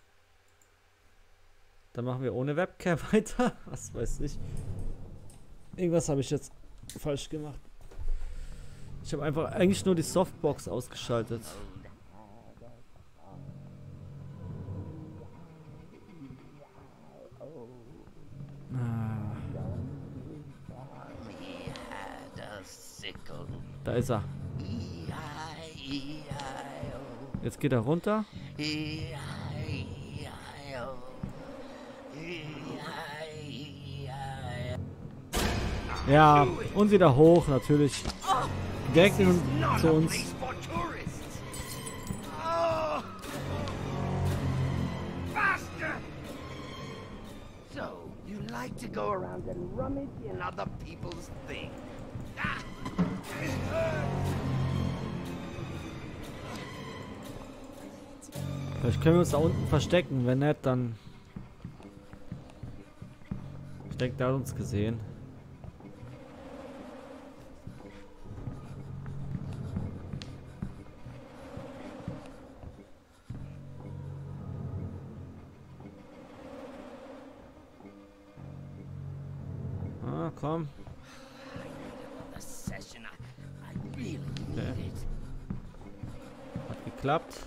Dann machen wir ohne Webcam weiter. Was weiß ich. Irgendwas habe ich jetzt falsch gemacht. Ich habe einfach eigentlich nur die Softbox ausgeschaltet. Ah. Da ist er. Jetzt geht er runter. Ja, und wieder hoch, natürlich. Direkt in, zu uns. So, you like to go around and rummage in other people's things. Ah, it hurts. Vielleicht können wir uns da unten verstecken. Wenn nicht, dann... Ich denke, der hat uns gesehen. Ah, komm. Okay. Hat geklappt.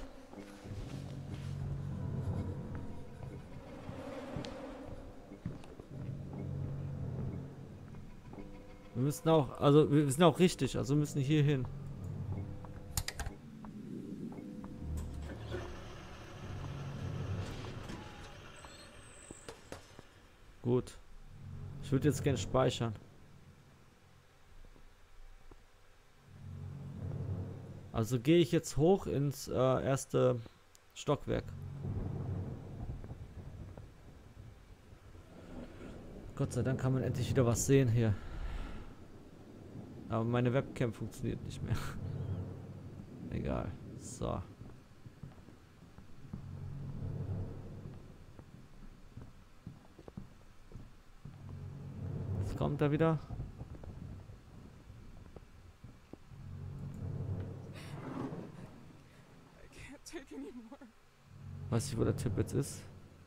Wir müssen auch, also wir sind auch richtig, also wir müssen hier hin. Gut. Ich würde jetzt gerne speichern. Also gehe ich jetzt hoch ins äh, erste Stockwerk. Gott sei Dank kann man endlich wieder was sehen hier. Aber meine Webcam funktioniert nicht mehr. Egal. So. Jetzt kommt er wieder. Weiß nicht, wo der Typ jetzt ist.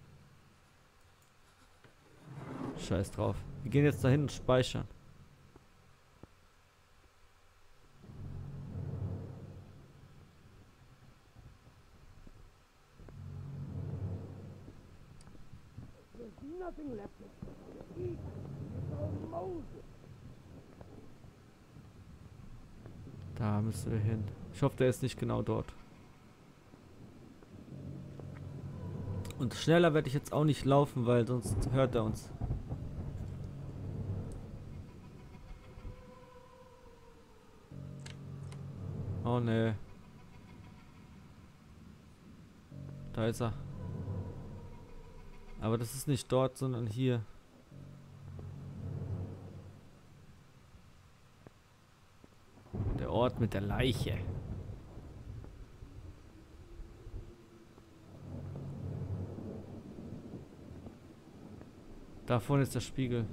Scheiß drauf. Wir gehen jetzt dahin und speichern. Da müssen wir hin. Ich hoffe, der ist nicht genau dort. Und schneller werde ich jetzt auch nicht laufen, weil sonst hört er uns. Oh ne. Da ist er. Aber das ist nicht dort, sondern hier. Der Ort mit der Leiche. Da vorne ist der Spiegel.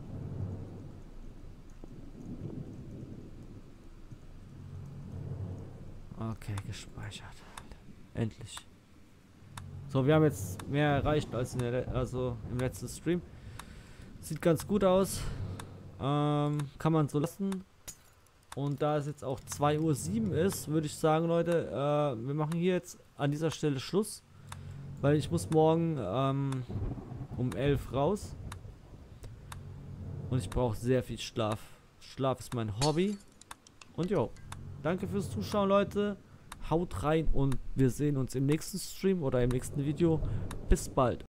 Okay, gespeichert. Endlich. So, wir haben jetzt mehr erreicht als in der, also im letzten Stream. Sieht ganz gut aus. Ähm, kann man so lassen. Und da es jetzt auch zwei Uhr sieben ist, würde ich sagen, Leute, äh, wir machen hier jetzt an dieser Stelle Schluss. Weil ich muss morgen ähm, um elf raus. Und ich brauche sehr viel Schlaf. Schlaf ist mein Hobby. Und jo, danke fürs Zuschauen, Leute. Haut rein und wir sehen uns im nächsten Stream oder im nächsten Video. Bis bald.